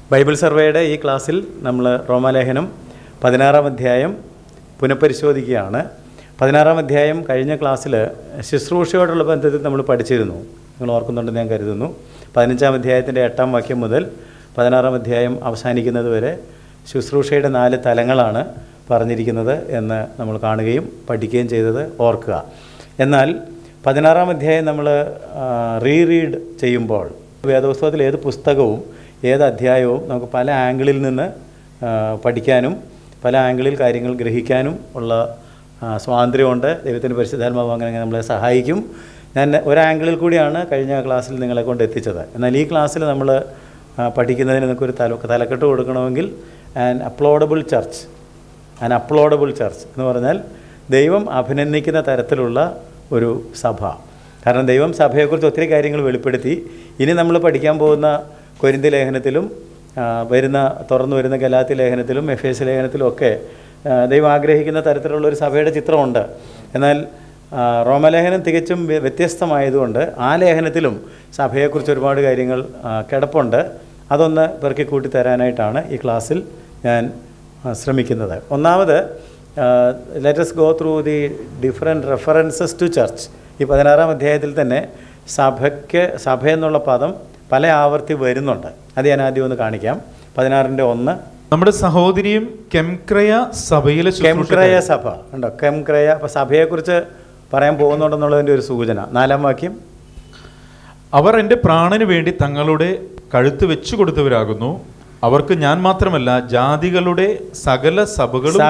Bible സർവേയുടെ ഈ ക്ലാസ്സിൽ നമ്മൾ റോമാലേഖനം 16-ാം അധ്യായം പുനഃപരിശോധിക്കുകയാണ്. 16-ാം അധ്യായം കഴിഞ്ഞ ക്ലാസ്സിൽ ശുശ്രൂഷയോടുള്ള ബന്ധത്തിൽ നമ്മൾ പഠിച്ചിരുന്നു. നിങ്ങൾ ഓർക്കുന്നുണ്ടെന്ന് ഞാൻ കരുതുന്നു. 15-ാം അധ്യായത്തിൻ്റെ 8-ാം വാക്യം മുതൽ 16-ാം അധ്യായം അവസാനിക്കുന്നത് വരെ ശുശ്രൂഷയുടെ 4 തലങ്ങളാണ് പറഞ്ഞിരിക്കുന്നത് എന്ന് നമ്മൾ കാണുകയും പഠിക്കുകയും ചെയ്തത് ഓർക്കുക. എന്നാൽ 16-ാം അധ്യായം നമ്മൾ റീഡ് ചെയ്യുമ്പോൾ വേദപുസ്തകത്തിൽ ഏത് പുസ്തകവും ഏത് അധ്യായവും നമുക്ക് പല ആംഗിളിൽ നിന്ന് പഠിക്കാനും പല ആംഗിളിൽ കാര്യങ്ങൾ ഗ്രഹിക്കാനും ഉള്ള സ്വാതന്ത്ര്യമുണ്ട്. ദൈവത്തിൻ്റെ പരിശുദ്ധാത്മാവ് അങ്ങനെ നമ്മളെ സഹായിക്കും. ഞാൻ ഒരു ആംഗിളിൽ കൂടിയാണ് കഴിഞ്ഞ ക്ലാസ്സിൽ നിങ്ങളെ കൊണ്ട് എത്തിച്ചത്. എന്നാൽ ഈ ക്ലാസ്സിൽ നമ്മൾ പഠിക്കുന്നതിന് നമുക്കൊരു തലക്കെട്ട് കൊടുക്കണമെങ്കിൽ ആൻ അപ്ലോഡബിൾ ചർച്ച് എന്ന് പറഞ്ഞാൽ ദൈവം അഭിനന്ദിക്കുന്ന തരത്തിലുള്ള ഒരു സഭ. കാരണം ദൈവം സഭയെക്കുറിച്ച് ഒത്തിരി കാര്യങ്ങൾ വെളിപ്പെടുത്തി. ഇനി നമ്മൾ പഠിക്കാൻ പോകുന്ന കൊരിന്ത്യർ ലേഖനത്തിലും തുറന്നു വരുന്ന ഗലാത്യ ലേഖനത്തിലും എഫേസ്യ ലേഖനത്തിലും ഒക്കെ ദൈവം ആഗ്രഹിക്കുന്ന തരത്തിലുള്ളൊരു സഭയുടെ ചിത്രമുണ്ട്. എന്നാൽ റോമലേഖനം തികച്ചും വ്യത്യസ്തമായതുകൊണ്ട് ആ ലേഖനത്തിലും സഭയെക്കുറിച്ച് ഒരുപാട് കാര്യങ്ങൾ കിടപ്പുണ്ട്. അതൊന്ന് പെറുക്കിക്കൂട്ടി തരാനായിട്ടാണ് ഈ ക്ലാസ്സിൽ ഞാൻ ശ്രമിക്കുന്നത്. ഒന്നാമത് let us go through the different references to church. ഈ 16-ാം അധ്യായത്തിൽ തന്നെ സഭ എന്നുള്ള പദം പല ആവർത്തി വരുന്നുണ്ട്. അത് ഞാൻ ആദ്യം ഒന്ന് കാണിക്കാം. 16-ന്റെ 1 നമ്മുടെ സഹോദരിയും കെംക്രയ സഭയിലെ കെംക്രയ സഭ ഉണ്ടോ? കെംക്രയ. അപ്പോൾ സഭയെക്കുറിച്ച് പറയാൻ പോകുന്നുണ്ടെന്നുള്ളതിൻ്റെ ഒരു സൂചന. 4-ാം വാക്യം, അവർ എൻ്റെ പ്രാണന് വേണ്ടി തങ്ങളുടെ കഴുത്ത് വെച്ചു കൊടുത്തവരാകുന്നു. അവർക്ക് ഞാൻ മാത്രമല്ല, ജാതികളുടെ സകല സഭകളും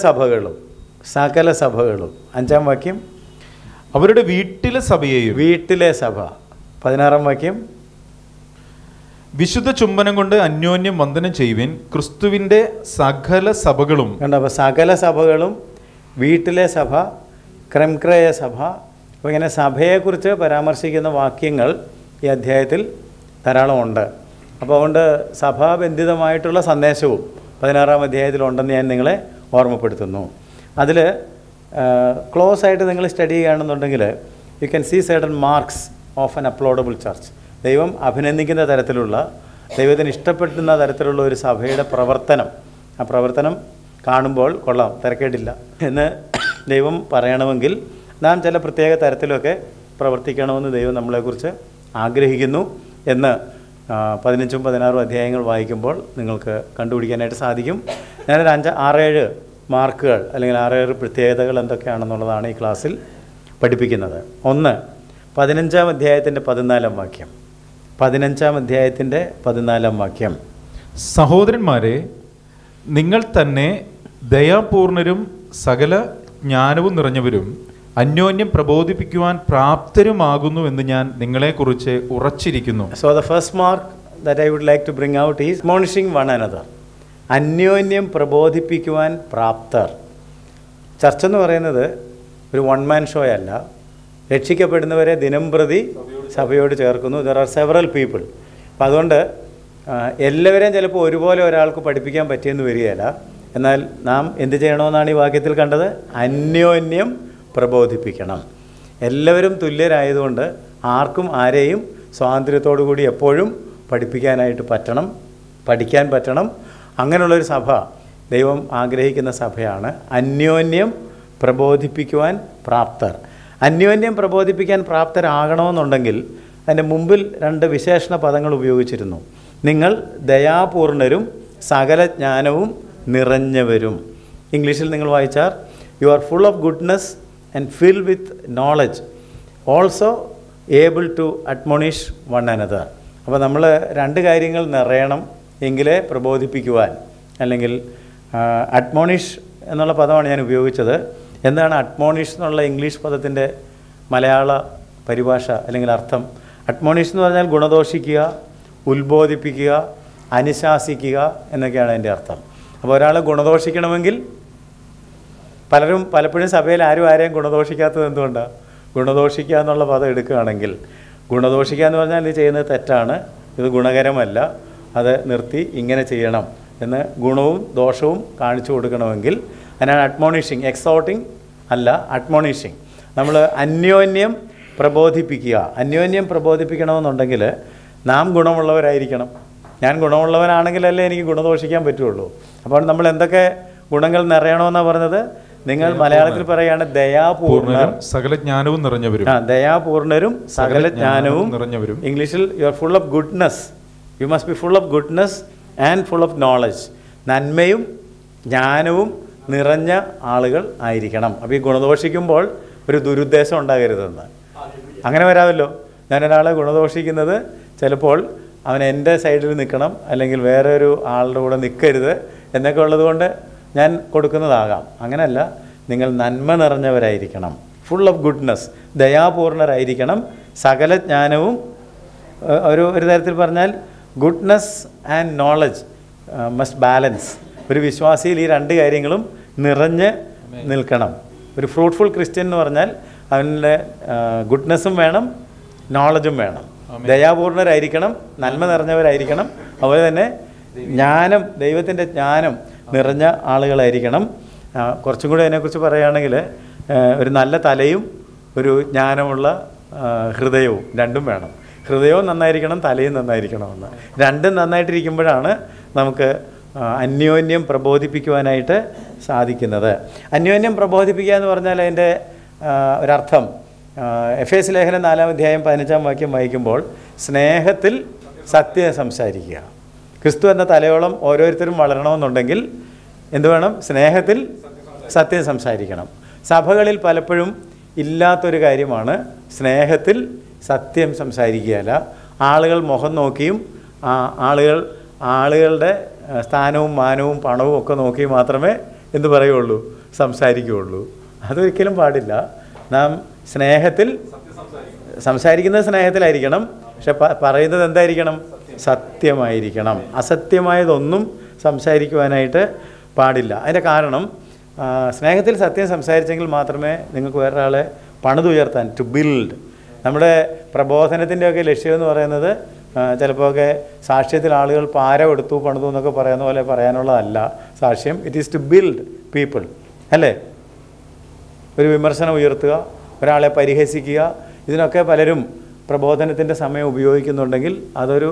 5-ാം വാക്യം, അവരുടെ വീട്ടിലെ സഭ. 16-ാം വാക്യം, വിശുദ്ധ ചുംബനം കൊണ്ട് അന്യോന്യം വന്ദനം ചെയ്യുവിൻ, ക്രിസ്തുവിൻ്റെ സകല സഭകളും. കണ്ടോ? അപ്പോൾ സകല സഭകളും, വീട്ടിലെ സഭ, കെംക്രയ സഭ. അപ്പോൾ ഇങ്ങനെ സഭയെക്കുറിച്ച് പരാമർശിക്കുന്ന വാക്യങ്ങൾ ഈ അധ്യായത്തിൽ ധാരാളമുണ്ട്. അപ്പോൾ അതുകൊണ്ട് സഭാബന്ധിതമായിട്ടുള്ള സന്ദേശവും 16-ാം അധ്യായത്തിലുണ്ടെന്ന് ഞാൻ നിങ്ങളെ ഓർമ്മപ്പെടുത്തുന്നു. അതിൽ ക്ലോസ് ആയിട്ട് നിങ്ങൾ സ്റ്റഡി ചെയ്യുകയാണെന്നുണ്ടെങ്കിൽ you can see certain marks of an applaudable church. ദൈവം അഭിനന്ദിക്കുന്ന തരത്തിലുള്ള, ദൈവത്തിന് ഇഷ്ടപ്പെടുന്ന തരത്തിലുള്ള ഒരു സഭയുടെ പ്രവർത്തനം, ആ പ്രവർത്തനം കാണുമ്പോൾ കൊള്ളാം, തിരക്കേടില്ല എന്ന് ദൈവം പറയണമെങ്കിൽ നാം ചില പ്രത്യേക തരത്തിലൊക്കെ പ്രവർത്തിക്കണമെന്ന് ദൈവം നമ്മളെക്കുറിച്ച് ആഗ്രഹിക്കുന്നു എന്ന് 15-ഉം 16-ഉം അധ്യായങ്ങൾ വായിക്കുമ്പോൾ നിങ്ങൾക്ക് കണ്ടുപിടിക്കാനായിട്ട് സാധിക്കും. ഞാനൊരു 6-7 മാർക്കുകൾ അല്ലെങ്കിൽ 6-7 പ്രത്യേകതകൾ എന്തൊക്കെയാണെന്നുള്ളതാണ് ഈ ക്ലാസ്സിൽ പഠിപ്പിക്കുന്നത്. 1, 15-ാം അധ്യായത്തിൻ്റെ 14-ാം വാക്യം. 15-ാം അധ്യായത്തിൻ്റെ 14-ാം വാക്യം, സഹോദരന്മാരെ, നിങ്ങൾ തന്നെ ദയാപൂർണരും സകല ജ്ഞാനവും നിറഞ്ഞവരും അന്യോന്യം പ്രബോധിപ്പിക്കുവാൻ പ്രാപ്തരുമാകുന്നു എന്ന് ഞാൻ നിങ്ങളെക്കുറിച്ച് ഉറച്ചിരിക്കുന്നു. So the first mark that I would like to bring out is admonishing one another. അന്യോന്യം പ്രബോധിപ്പിക്കുവാൻ പ്രാപ്തർ. ചർച്ച് എന്ന് പറയുന്നത് ഒരു 1 man ഷോ അല്ല. രക്ഷിക്കപ്പെടുന്നവരെ ദിനം പ്രതി സഭയോട് ചേർക്കുന്നു. There are several people. അപ്പം അതുകൊണ്ട് എല്ലാവരെയും ചിലപ്പോൾ ഒരുപോലെ ഒരാൾക്ക് പഠിപ്പിക്കാൻ പറ്റിയെന്ന് വരികയില്ല. എന്നാൽ നാം എന്ത് ചെയ്യണമെന്നാണ് ഈ വാക്യത്തിൽ കണ്ടത്? അന്യോന്യം പ്രബോധിപ്പിക്കണം. എല്ലാവരും തുല്യരായതുകൊണ്ട് ആർക്കും ആരെയും സ്വാതന്ത്ര്യത്തോടു കൂടി എപ്പോഴും പഠിപ്പിക്കാനായിട്ട് പറ്റണം, പഠിക്കാൻ പറ്റണം. അങ്ങനെയുള്ളൊരു സഭ ദൈവം ആഗ്രഹിക്കുന്ന സഭയാണ്. അന്യോന്യം പ്രബോധിപ്പിക്കുവാൻ പ്രാപ്തർ. അന്യോന്യം പ്രബോധിപ്പിക്കാൻ പ്രാപ്തരാകണമെന്നുണ്ടെങ്കിൽ അതിൻ്റെ മുമ്പിൽ 2 വിശേഷണ പദങ്ങൾ ഉപയോഗിച്ചിരുന്നു. നിങ്ങൾ ദയാപൂർണരും സകല ജ്ഞാനവും നിറഞ്ഞവരും. ഇംഗ്ലീഷിൽ നിങ്ങൾ വായിച്ചാൽ you are full of goodness and fill with knowledge, also able to admonish one another. അപ്പോൾ നമ്മൾ 2 കാര്യങ്ങൾ നിറയണം എങ്കിലേ പ്രബോധിപ്പിക്കുവാൻ, അല്ലെങ്കിൽ അഡ്മോണിഷ് എന്നുള്ള പദമാണ് ഞാൻ ഉപയോഗിച്ചത്. എന്താണ് അഡ്മോണിഷ് എന്നുള്ള ഇംഗ്ലീഷ് പദത്തിൻ്റെ മലയാള പരിഭാഷ അല്ലെങ്കിൽ അർത്ഥം? അഡ്മോണിഷ് എന്ന് പറഞ്ഞാൽ ഗുണദോഷിക്കുക, ഉത്ബോധിപ്പിക്കുക, അനുശാസിക്കുക എന്നൊക്കെയാണ് അതിൻ്റെ അർത്ഥം. അപ്പോൾ ഒരാളെ ഗുണദോഷിക്കണമെങ്കിൽ പലപ്പോഴും സഭയിൽ ആരെയും ഗുണദോഷിക്കാത്തത് എന്തുകൊണ്ടാണ്? ഗുണദോഷിക്കുക എന്നുള്ള പദം എടുക്കുകയാണെങ്കിൽ, ഗുണദോഷിക്കുക എന്ന് പറഞ്ഞാൽ ഇത് ചെയ്യുന്നത് തെറ്റാണ്, ഇത് ഗുണകരമല്ല, അത് നിർത്തി ഇങ്ങനെ ചെയ്യണം എന്ന് ഗുണവും ദോഷവും കാണിച്ചു കൊടുക്കണമെങ്കിൽ അതിനാണ് അഡ്മോണിഷിങ്. എക്സോട്ടിങ് അല്ല, അഡ്മോണിഷിങ്. നമ്മൾ അന്യോന്യം പ്രബോധിപ്പിക്കുക. അന്യോന്യം പ്രബോധിപ്പിക്കണമെന്നുണ്ടെങ്കിൽ നാം ഗുണമുള്ളവരായിരിക്കണം. ഞാൻ ഗുണമുള്ളവനാണെങ്കിലല്ലേ എനിക്ക് ഗുണദോഷിക്കാൻ പറ്റുള്ളൂ. അപ്പോൾ നമ്മൾ എന്തൊക്കെ ഗുണങ്ങൾ നിറയണമെന്നാണ് പറഞ്ഞത്? നിങ്ങൾ മലയാളത്തിൽ പറയുകയാണ് ദയാപൂർണർ, സകല ജ്ഞാനവും നിറഞ്ഞവരും. ദയാപൂർണരും സകല ജ്ഞാനവും നിറഞ്ഞവരും. ഇംഗ്ലീഷിൽ you are full of goodness. You must be full of goodness and full of knowledge. നന്മയും ജ്ഞാനവും നിറഞ്ഞ ആളുകൾ ആയിരിക്കണം. അപ്പോൾ ഈ ഗുണദോഷിക്കുമ്പോൾ ഒരു ദുരുദ്ദേശം ഉണ്ടാകരുതെന്ന്. അങ്ങനെ വരാമല്ലോ. ഞാനൊരാളെ ഗുണദോഷിക്കുന്നത് ചിലപ്പോൾ അവൻ എൻ്റെ സൈഡിൽ നിൽക്കണം, അല്ലെങ്കിൽ വേറെ ഒരു ആളുടെ കൂടെ നിൽക്കരുത് എന്നൊക്കെ ഉള്ളതുകൊണ്ട് ഞാൻ കൊടുക്കുന്നതാകാം. അങ്ങനെയല്ല, നിങ്ങൾ നന്മ നിറഞ്ഞവരായിരിക്കണം, ഫുൾ ഓഫ് ഗുഡ്നെസ്, ദയാപൂർണരായിരിക്കണം, സകല ജ്ഞാനവും. ഒരു തരത്തിൽ പറഞ്ഞാൽ goodness and knowledge must balance. ഒരു വിശ്വാസിയിൽ ഈ രണ്ട് കാര്യങ്ങളും നിറഞ്ഞ് നിൽക്കണം. ഒരു ഫ്രൂട്ട്ഫുൾ ക്രിസ്ത്യൻ എന്ന് പറഞ്ഞാൽ അവൻ്റെ ഗുഡ്നെസ്സും വേണം, നോളജും വേണം, ദയാപൂർണരായിരിക്കണം, നന്മ നിറഞ്ഞവരായിരിക്കണം, അതുപോലെ തന്നെ ജ്ഞാനം, ദൈവത്തിൻ്റെ ജ്ഞാനം നിറഞ്ഞ ആളുകളായിരിക്കണം. കുറച്ചും കൂടി അതിനെക്കുറിച്ച് പറയുകയാണെങ്കിൽ ഒരു നല്ല തലയും ഒരു ജ്ഞാനമുള്ള ഹൃദയവും രണ്ടും വേണം. ഹൃദയവും നന്നായിരിക്കണം, തലയും നന്നായിരിക്കണമെന്ന്. രണ്ടും നന്നായിട്ടിരിക്കുമ്പോഴാണ് നമുക്ക് അന്യോന്യം പ്രബോധിപ്പിക്കുവാനായിട്ട് സാധിക്കുന്നത്. അന്യോന്യം പ്രബോധിപ്പിക്കുക എന്ന് പറഞ്ഞാൽ അതിൻ്റെ ഒരർത്ഥം എഫേസ് ലേഖനം 4-ാം അധ്യായം 15-ാം വാക്യം വായിക്കുമ്പോൾ സ്നേഹത്തിൽ സത്യം സംസാരിക്കുക. ക്രിസ്തു എന്ന തലയോളം ഓരോരുത്തരും വളരണമെന്നുണ്ടെങ്കിൽ എന്ത് വേണം? സ്നേഹത്തിൽ സത്യം സംസാരിക്കണം. സഭകളിൽ പലപ്പോഴും ഇല്ലാത്തൊരു കാര്യമാണ് സ്നേഹത്തിൽ സത്യം സംസാരിക്കുകയല്ല. ആളുകൾ മുഖം നോക്കിയും ആളുകളുടെ സ്ഥാനവും മാനവും പണവും ഒക്കെ നോക്കി മാത്രമേ എന്ത് പറയുള്ളൂ? സംസാരിക്കുകയുള്ളൂ. അതൊരിക്കലും പാടില്ല. നാം സ്നേഹത്തിൽ സംസാരിക്കുന്നത് സ്നേഹത്തിലായിരിക്കണം, പക്ഷെ പറയുന്നത് എന്തായിരിക്കണം? സത്യമായിരിക്കണം. അസത്യമായതൊന്നും സംസാരിക്കുവാനായിട്ട് പാടില്ല. അതിൻ്റെ കാരണം സ്നേഹത്തിൽ സത്യം സംസാരിച്ചെങ്കിൽ മാത്രമേ നിങ്ങൾക്ക് വേറൊരാളെ പണിതുയർത്താൻ, ടു ബിൽഡ്. നമ്മുടെ പ്രബോധനത്തിൻ്റെയൊക്കെ ലക്ഷ്യമെന്ന് പറയുന്നത് ചിലപ്പോഴൊക്കെ സാക്ഷ്യത്തിൽ ആളുകൾ പാര എടുത്തു പണിതു എന്നൊക്കെ പറയുന്ന പോലെ പറയാനുള്ളതല്ല സാക്ഷ്യം. It is to build people, അല്ലേ? ഒരു വിമർശനം ഉയർത്തുക, ഒരാളെ പരിഹസിക്കുക, ഇതിനൊക്കെ പലരും പ്രബോധനത്തിൻ്റെ സമയം ഉപയോഗിക്കുന്നുണ്ടെങ്കിൽ അതൊരു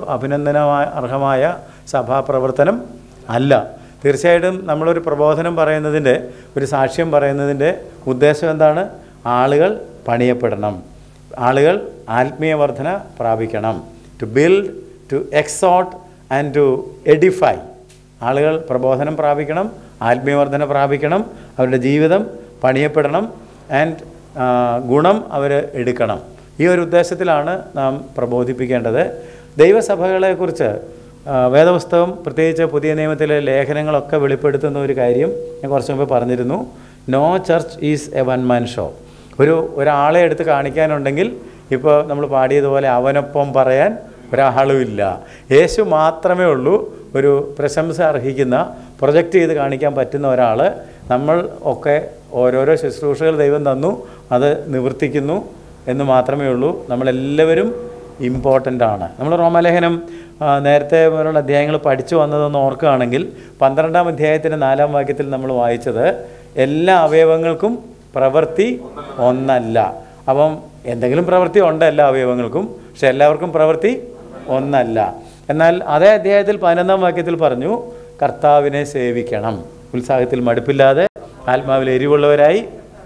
അർഹമായ സഭാപ്രവർത്തനം അല്ല. തീർച്ചയായിട്ടും നമ്മളൊരു പ്രബോധനം പറയുന്നതിൻ്റെ, ഒരു സാക്ഷ്യം പറയുന്നതിൻ്റെ ഉദ്ദേശം എന്താണ്? ആളുകൾ പണിയപ്പെടണം, ആളുകൾ ആത്മീയ വർധന പ്രാപിക്കണം. To build, to exhort and to edify. ആളുകൾ പ്രബോധനം പ്രാപിക്കണം, ആത്മീയവർദ്ധന പ്രാപിക്കണം, അവരുടെ ജീവിതം പണിയപ്പെടണം, ആൻഡ് ഗുണം അവർ എടുക്കണം. ഈ ഒരു ഉദ്ദേശത്തിലാണ് നാം പ്രബോധിപ്പിക്കേണ്ടത്. ദൈവസഭകളെക്കുറിച്ച് വേദപുസ്തകം, പ്രത്യേകിച്ച് പുതിയ നിയമത്തിലെ ലേഖനങ്ങളൊക്കെ വെളിപ്പെടുത്തുന്ന ഒരു കാര്യം ഞാൻ കുറച്ച് മുമ്പ് പറഞ്ഞിരുന്നു. No church is a one man show. ഒരാളെ എടുത്ത് കാണിക്കാനുണ്ടെങ്കിൽ ഇപ്പോൾ നമ്മൾ പാടിയതുപോലെ അവനൊപ്പം പറയാൻ ഒരാളുമില്ല. യേശു മാത്രമേ ഉള്ളൂ ഒരു പ്രശംസ അർഹിക്കുന്ന, പ്രൊജക്റ്റ് ചെയ്ത് കാണിക്കാൻ പറ്റുന്ന ഒരാൾ. നമ്മൾ ഒക്കെ ഓരോരോ ശുശ്രൂഷകൾ ദൈവം തന്നു, അത് നിവർത്തിക്കുന്നു എന്ന് മാത്രമേ ഉള്ളൂ. നമ്മളെല്ലാവരും ഇമ്പോർട്ടൻ്റ് ആണ്. നമ്മൾ റോമാലേഖനം നേരത്തെ പോലുള്ള അധ്യായങ്ങൾ പഠിച്ചു വന്നതെന്ന് ഓർക്കുകയാണെങ്കിൽ 12-ാം അധ്യായത്തിൻ്റെ 4-ാം വാക്യത്തിൽ നമ്മൾ വായിച്ചത് എല്ലാ അവയവങ്ങൾക്കും പ്രവൃത്തി ഒന്നല്ല. അപ്പം എന്തെങ്കിലും പ്രവൃത്തി ഉണ്ട് എല്ലാ അവയവങ്ങൾക്കും, പക്ഷെ എല്ലാവർക്കും പ്രവൃത്തി ഒന്നല്ല. എന്നാൽ അതേ അധ്യായത്തിൽ 11-ാം വാക്യത്തിൽ പറഞ്ഞു കർത്താവിനെ സേവിക്കണം, ഉത്സാഹത്തിൽ മടുപ്പില്ലാതെ ആത്മാവിൽ എരിവുള്ളവരായി.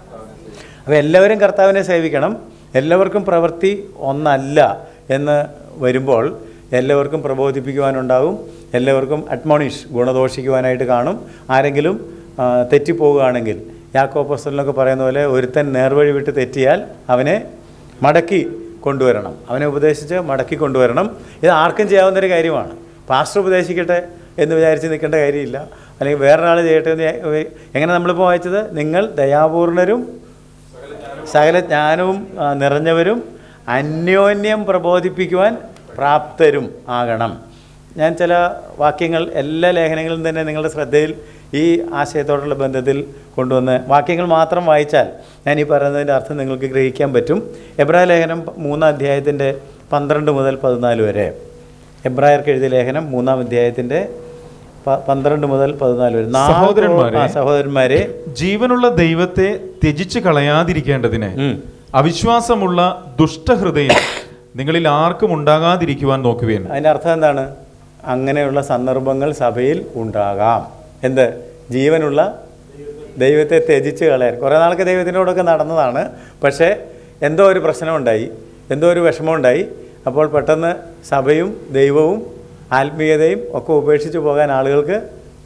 അപ്പോൾ എല്ലാവരും കർത്താവിനെ സേവിക്കണം. എല്ലാവർക്കും പ്രവൃത്തി ഒന്നല്ല എന്ന് വരുമ്പോൾ എല്ലാവർക്കും പ്രബോധിപ്പിക്കുവാനുണ്ടാകും, എല്ലാവർക്കും അഡ്മോണിഷ്, ഗുണദോഷിക്കുവാനായിട്ട് കാണും. ആരെങ്കിലും തെറ്റിപ്പോവുകയാണെങ്കിൽ യാക്കോബ് അപ്പോസ്തലനൊക്കെ പറയുന്ന പോലെ ഒരുത്തൻ നേർവഴി വിട്ട് തെറ്റിയാൽ അവനെ മടക്കി കൊണ്ടുവരണം, അവനെ ഉപദേശിച്ച് മടക്കി കൊണ്ടുവരണം. ഇത് ആർക്കും ചെയ്യാവുന്നൊരു കാര്യമാണ്. പാസ്റ്റർ ഉപദേശിക്കട്ടെ എന്ന് വിചാരിച്ച് നിൽക്കേണ്ട കാര്യമില്ല, അല്ലെങ്കിൽ വേറൊരാൾ ചെയ്യട്ടെ എന്ന്. എങ്ങനെ നമ്മളിപ്പോൾ വായിച്ചത്? നിങ്ങൾ ദയാപൂർണരും സകല ജ്ഞാനവും നിറഞ്ഞവരും അന്യോന്യം പ്രബോധിപ്പിക്കുവാൻ പ്രാപ്തരും ആകണം. ഞാൻ ചില വാക്യങ്ങൾ എല്ലാ ലേഖനങ്ങളിലും തന്നെ നിങ്ങളുടെ ശ്രദ്ധയിൽ ഈ ആശയത്തോടുള്ള ബന്ധത്തിൽ കൊണ്ടുവന്ന് വാക്യങ്ങൾ മാത്രം വായിച്ചാൽ ഞാൻ ഈ പറയുന്നതിൻ്റെ അർത്ഥം നിങ്ങൾക്ക് ഗ്രഹിക്കാൻ പറ്റും. എബ്രായ ലേഖനം 3-ാം അധ്യായത്തിൻ്റെ 12 മുതൽ 14 വരെ. എബ്രായർക്ക് എഴുതിയ ലേഖനം 3-ാം അധ്യായത്തിൻ്റെ 12 മുതൽ 14 വരെ. സഹോദരന്മാരെ, ജീവനുള്ള ദൈവത്തെ ത്യജിച്ച് കളയാതിരിക്കേണ്ടതിന് അവിശ്വാസമുള്ള ദുഷ്ടഹൃദയം നിങ്ങളിൽ ആർക്കും ഉണ്ടാകാതിരിക്കുവാൻ നോക്കുവേൻ. അതിൻ്റെ അർത്ഥം എന്താണ്? അങ്ങനെയുള്ള സന്ദർഭങ്ങൾ സഭയിൽ ഉണ്ടാകാം. എന്ത്? ജീവനുള്ള ദൈവത്തെ ത്യജിച്ച് കളയാൻ. കുറേ നാൾക്ക് ദൈവത്തിനോടൊക്കെ നടന്നതാണ്, പക്ഷേ എന്തോ ഒരു പ്രശ്നമുണ്ടായി, എന്തോ ഒരു വിഷമമുണ്ടായി. അപ്പോൾ പെട്ടെന്ന് സഭയും ദൈവവും ആത്മീയതയും ഒക്കെ ഉപേക്ഷിച്ച് പോകാൻ ആളുകൾക്ക്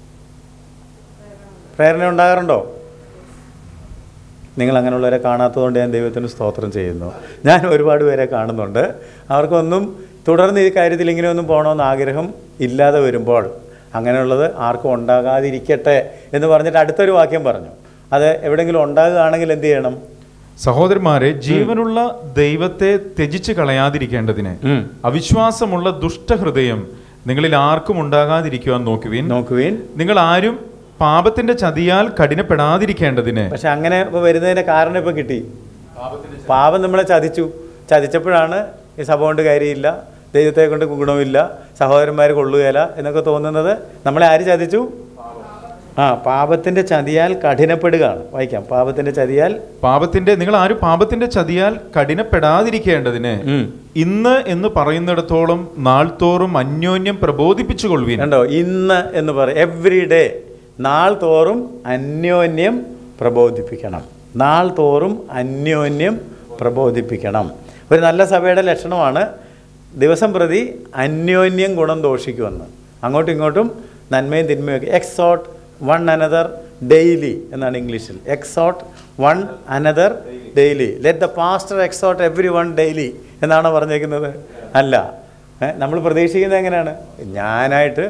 പ്രേരണ ഉണ്ടാകാറുണ്ടോ? നിങ്ങൾ അങ്ങനെയുള്ളവരെ കാണാത്തതുകൊണ്ട് ഞാൻ ദൈവത്തിന് സ്തോത്രം ചെയ്യുന്നു. ഞാൻ ഒരുപാട് പേരെ കാണുന്നുണ്ട്. അവർക്കൊന്നും തുടർന്ന് ഈ കാര്യത്തിൽ ഇങ്ങനെയൊന്നും പോകണമെന്ന് ആഗ്രഹം ഇല്ലാതെ വരുമ്പോൾ അങ്ങനെയുള്ളത് ആർക്കും ഉണ്ടാകാതിരിക്കട്ടെ എന്ന് പറഞ്ഞിട്ട് അടുത്തൊരു വാക്യം പറഞ്ഞു. അത് എവിടെയെങ്കിലും ഉണ്ടാകുകയാണെങ്കിൽ എന്ത് ചെയ്യണം? സഹോദരന്മാരെ, ജീവനുള്ള ദൈവത്തെ ത്യജിച്ച് കളയാതിരിക്കേണ്ടതിന് അവിശ്വാസമുള്ള ദുഷ്ടഹൃദയം നിങ്ങളിൽ ആർക്കും ഉണ്ടാകാതിരിക്കുവാൻ നോക്കുവിൻ. നിങ്ങൾ ആരും പാപത്തിന്റെ ചതിയാൽ കഠിനപ്പെടാതിരിക്കേണ്ടതിന്. പക്ഷെ അങ്ങനെ വരുന്നതിന്റെ കാരണം ഇപ്പം കിട്ടി. പാപം നമ്മളെ ചതിച്ചപ്പോഴാണ് ഈ സഭ കൊണ്ട് കാര്യമില്ല, ദൈവത്തെ കൊണ്ട് ഗുണമില്ല, സഹോദരന്മാർ കൊള്ളുകയില്ല എന്നൊക്കെ തോന്നുന്നത്. നമ്മളെ ആര് ചതിച്ചു? പാപത്തിന്റെ ചതിയാൽ കഠിനപ്പെടുകയാണ്. വായിക്കാം. നിങ്ങൾ ആരും പാപത്തിന്റെ ചതിയാൽ കഠിനപ്പെടാതിരിക്കേണ്ടതിന് ഇന്ന് എന്ന് പറയുന്നിടത്തോളം നാൾതോറും അന്യോന്യം പ്രബോധിപ്പിച്ചുകൊള്ളുവിൻ. കണ്ടോ? ഇന്ന് എന്ന് പറയും. എവ്രി ഡേ, നാൾ തോറും അന്യോന്യം പ്രബോധിപ്പിക്കണം. നാൾ തോറും അന്യോന്യം പ്രബോധിപ്പിക്കണം. ഒരു നല്ല സഭയുടെ ലക്ഷണമാണ് ദിവസം പ്രതി അന്യോന്യം ഗുണം ദോഷിക്കുമെന്ന്. അങ്ങോട്ടും ഇങ്ങോട്ടും നന്മയും തിന്മയൊക്കെ. എക്സോട്ട് വൺ അനദർ ഡെയിലി എന്നാണ് ഇംഗ്ലീഷിൽ. Exhort one another daily. Let the pastor exhort every one daily എന്നാണ് പറഞ്ഞേക്കുന്നത്. അല്ല, നമ്മൾ പ്രതീക്ഷിക്കുന്നത് എങ്ങനെയാണ്? ഞാനായിട്ട്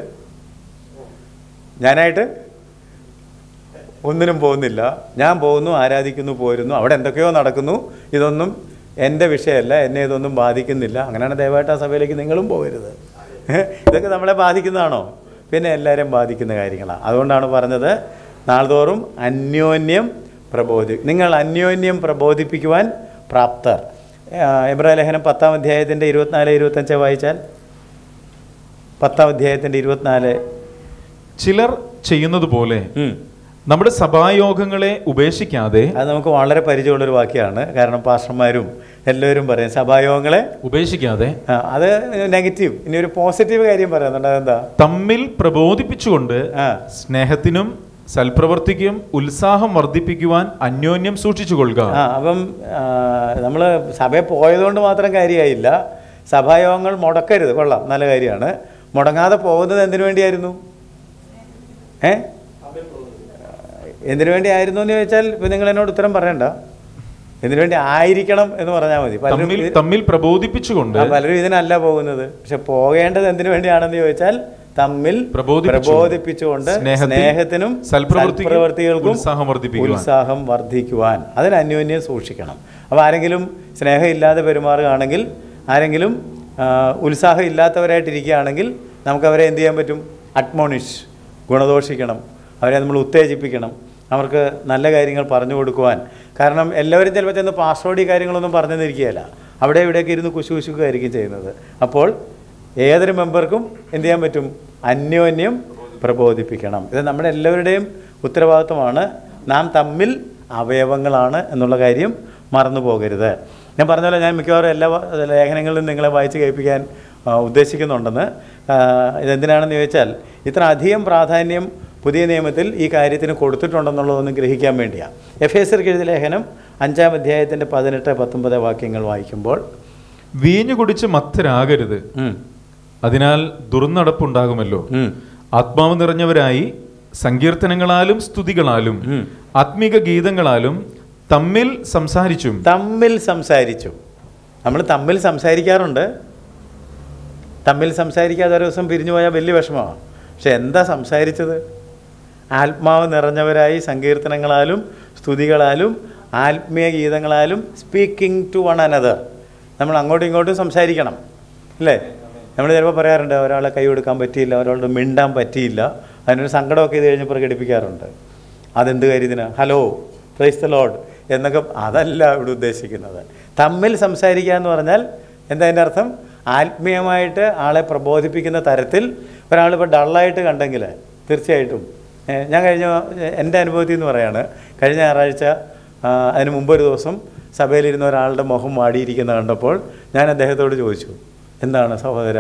ഒന്നിനും പോകുന്നില്ല, ഞാൻ പോകുന്നു, ആരാധിക്കുന്നു, പോരുന്നു, അവിടെ എന്തൊക്കെയോ നടക്കുന്നു, ഇതൊന്നും എൻ്റെ വിഷയമല്ല, എന്നെ ഇതൊന്നും ബാധിക്കുന്നില്ല. അങ്ങനെയാണ് ദയവായിട്ട് ആ സഭയിലേക്ക് നിങ്ങളും പോകരുത്. ഇതൊക്കെ നമ്മളെ ബാധിക്കുന്നതാണോ? പിന്നെ എല്ലാവരെയും ബാധിക്കുന്ന കാര്യങ്ങളാണ്. അതുകൊണ്ടാണ് പറഞ്ഞത് നാൾതോറും അന്യോന്യം നിങ്ങൾ അന്യോന്യം പ്രബോധിപ്പിക്കുവാൻ പ്രാപ്തർ. എബ്രായ ലേഖനം 10-ാം അധ്യായത്തിൻ്റെ 24-25 വായിച്ചാൽ. 10-ാം അധ്യായത്തിൻ്റെ 24. ചിലർ ചെയ്യുന്നത് പോലെ നമ്മുടെ സഭായോഗങ്ങളെ ഉപേക്ഷിക്കാതെ. അത് നമുക്ക് വളരെ പരിചയമുള്ളൊരു വാക്യമാണ്. കാരണം പാസ്റ്റർമാരും എല്ലാവരും പറയും സഭായോഗങ്ങളെ ഉപേക്ഷിക്കാതെ. അത് നെഗറ്റീവ്. ഇനി ഒരു പോസിറ്റീവ് കാര്യം പറയുന്നുണ്ട്. അതെന്താ? തമ്മിൽ പ്രബോധിപ്പിച്ചുകൊണ്ട് സ്നേഹത്തിനും സൽപ്രവർത്തിക്കും ഉത്സാഹം വർദ്ധിപ്പിക്കുവാൻ അന്യോന്യം സൂക്ഷിച്ചു കൊള്ളുക. അപ്പം നമ്മൾ സഭയിൽ പോയതുകൊണ്ട് മാത്രം കാര്യമായില്ല. സഭായോഗങ്ങൾ മുടക്കരുത്. കൊള്ളാം, നല്ല കാര്യമാണ്. മുടങ്ങാതെ പോകുന്നത് എന്തിനു വേണ്ടിയായിരുന്നു? എന്തിനു വേണ്ടി ആയിരുന്നു എന്ന് ചോദിച്ചാൽ ഇപ്പം നിങ്ങൾ എന്നോട് ഉത്തരം പറയണ്ട. എന്തിനു വേണ്ടി ആയിരിക്കണം എന്ന് പറഞ്ഞാൽ മതി. തമ്മിൽ പ്രബോധിപ്പിച്ചുകൊണ്ട്. പലരും ഇതിനല്ല പോകുന്നത്. പക്ഷെ പോകേണ്ടത് എന്തിനു വേണ്ടിയാണെന്ന് ചോദിച്ചാൽ തമ്മിൽ പ്രബോധിപ്പിച്ചുകൊണ്ട് സ്നേഹത്തിനും സൽപ്രവൃത്തികൾക്കും ഉത്സാഹം വർദ്ധിക്കുവാൻ. അതിന് അന്യോന്യം സൂക്ഷിക്കണം. അപ്പോൾ ആരെങ്കിലും സ്നേഹമില്ലാതെ പെരുമാറുകയാണെങ്കിൽ, ആരെങ്കിലും ഉത്സാഹം ഇല്ലാത്തവരായിട്ടിരിക്കുകയാണെങ്കിൽ നമുക്കവരെ എന്ത് ചെയ്യാൻ പറ്റും? അഡ്മോണിഷ്, ഗുണദോഷിക്കണം. അവരെ നമ്മൾ ഉത്തേജിപ്പിക്കണം. അവർക്ക് നല്ല കാര്യങ്ങൾ പറഞ്ഞു കൊടുക്കുവാൻ. കാരണം എല്ലാവരും ചിലപ്പോൾ ചെന്ന് പാസ്വേഡ് കാര്യങ്ങളൊന്നും പറഞ്ഞെന്നിരിക്കുകയല്ല. അവിടെ ഇവിടെയൊക്കെ ഇരുന്ന് കുശുകുശുക്കായിരിക്കും ചെയ്യുന്നത്. അപ്പോൾ ഏതൊരു മെമ്പർക്കും എന്ത് ചെയ്യാൻ പറ്റും? അന്യോന്യം പ്രബോധിപ്പിക്കണം. ഇത് നമ്മുടെ എല്ലാവരുടെയും ഉത്തരവാദിത്വമാണ്. നാം തമ്മിൽ അവയവങ്ങളാണ് എന്നുള്ള കാര്യം മറന്നു പോകരുത്. ഞാൻ പറഞ്ഞ പോലെ ഞാൻ മിക്കവാറും എല്ലാ ലേഖനങ്ങളിലും നിങ്ങളെ വായിച്ച് കേൾപ്പിക്കാൻ ഉദ്ദേശിക്കുന്നുണ്ടെന്ന്. ഇതെന്തിനാണെന്ന് ചോദിച്ചാൽ ഇത്ര അധികം പ്രാധാന്യം പുതിയ നിയമത്തിൽ ഈ കാര്യത്തിന് കൊടുത്തിട്ടുണ്ടെന്നുള്ളതൊന്ന് ഗ്രഹിക്കാൻ വേണ്ടിയാണ്. എഫേസ്യർക്ക് എഴുതിയ ലേഖനം 5-ാം അധ്യായത്തിൻ്റെ 18-19 വാക്യങ്ങൾ വായിക്കുമ്പോൾ, വീഞ്ഞു കുടിച്ച് മത്തരാകരുത്, അതിനാൽ ദുർനടപ്പുണ്ടാകുമല്ലോ. ആത്മാവ് നിറഞ്ഞവരായി സങ്കീർത്തനങ്ങളാലും സ്തുതികളാലും ആത്മീക ഗീതങ്ങളാലും തമ്മിൽ സംസാരിച്ചു. നമ്മൾ തമ്മിൽ സംസാരിക്കാറുണ്ട്. തമ്മിൽ സംസാരിക്കാതെ ഒരു ദിവസം പിരിഞ്ഞു പോയാൽ വലിയ വിഷമമാണ്. പക്ഷെ എന്താ സംസാരിച്ചത്? ആത്മാവ് നിറഞ്ഞവരായി സങ്കീർത്തനങ്ങളാലും സ്തുതികളാലും ആത്മീയ ഗീതങ്ങളാലും സ്പീക്കിംഗ് ടു വൺ അനദർ. നമ്മൾ അങ്ങോട്ടും ഇങ്ങോട്ടും സംസാരിക്കണം, അല്ലേ? നമ്മൾ ചിലപ്പോൾ പറയാറുണ്ട് ഒരാളെ കൈ കൊടുക്കാൻ പറ്റിയില്ല, ഒരാളോട് മിണ്ടാൻ പറ്റിയില്ല, അതിനൊരു സങ്കടമൊക്കെ ഇത് കഴിഞ്ഞ് പ്രകടിപ്പിക്കാറുണ്ട്. അതെന്ത് കാര്യത്തിനാണ്? ഹലോ, പ്രൈസ് ദ ലോർഡ് എന്നൊക്കെ. അതല്ല ഇവിടെ ഉദ്ദേശിക്കുന്നത്. തമ്മിൽ സംസാരിക്കുക എന്ന് പറഞ്ഞാൽ എന്താ അതിൻ്റെ അർത്ഥം? ആത്മീയമായിട്ട് ആളെ പ്രബോധിപ്പിക്കുന്ന തരത്തിൽ. ഒരാളിപ്പോൾ ഡള്ളായിട്ട് കണ്ടെങ്കിൽ തീർച്ചയായിട്ടും ഞാൻ എൻ്റെ അനുഭവത്തിൽ നിന്ന് പറയാണ്, കഴിഞ്ഞ ഞായറാഴ്ച അതിന് മുമ്പൊരു ദിവസം സഭയിലിരുന്ന ഒരാളുടെ മുഖം വാടിയിരിക്കുന്നത് കണ്ടപ്പോൾ ഞാൻ അദ്ദേഹത്തോട് ചോദിച്ചു, എന്താണ് സഹോദര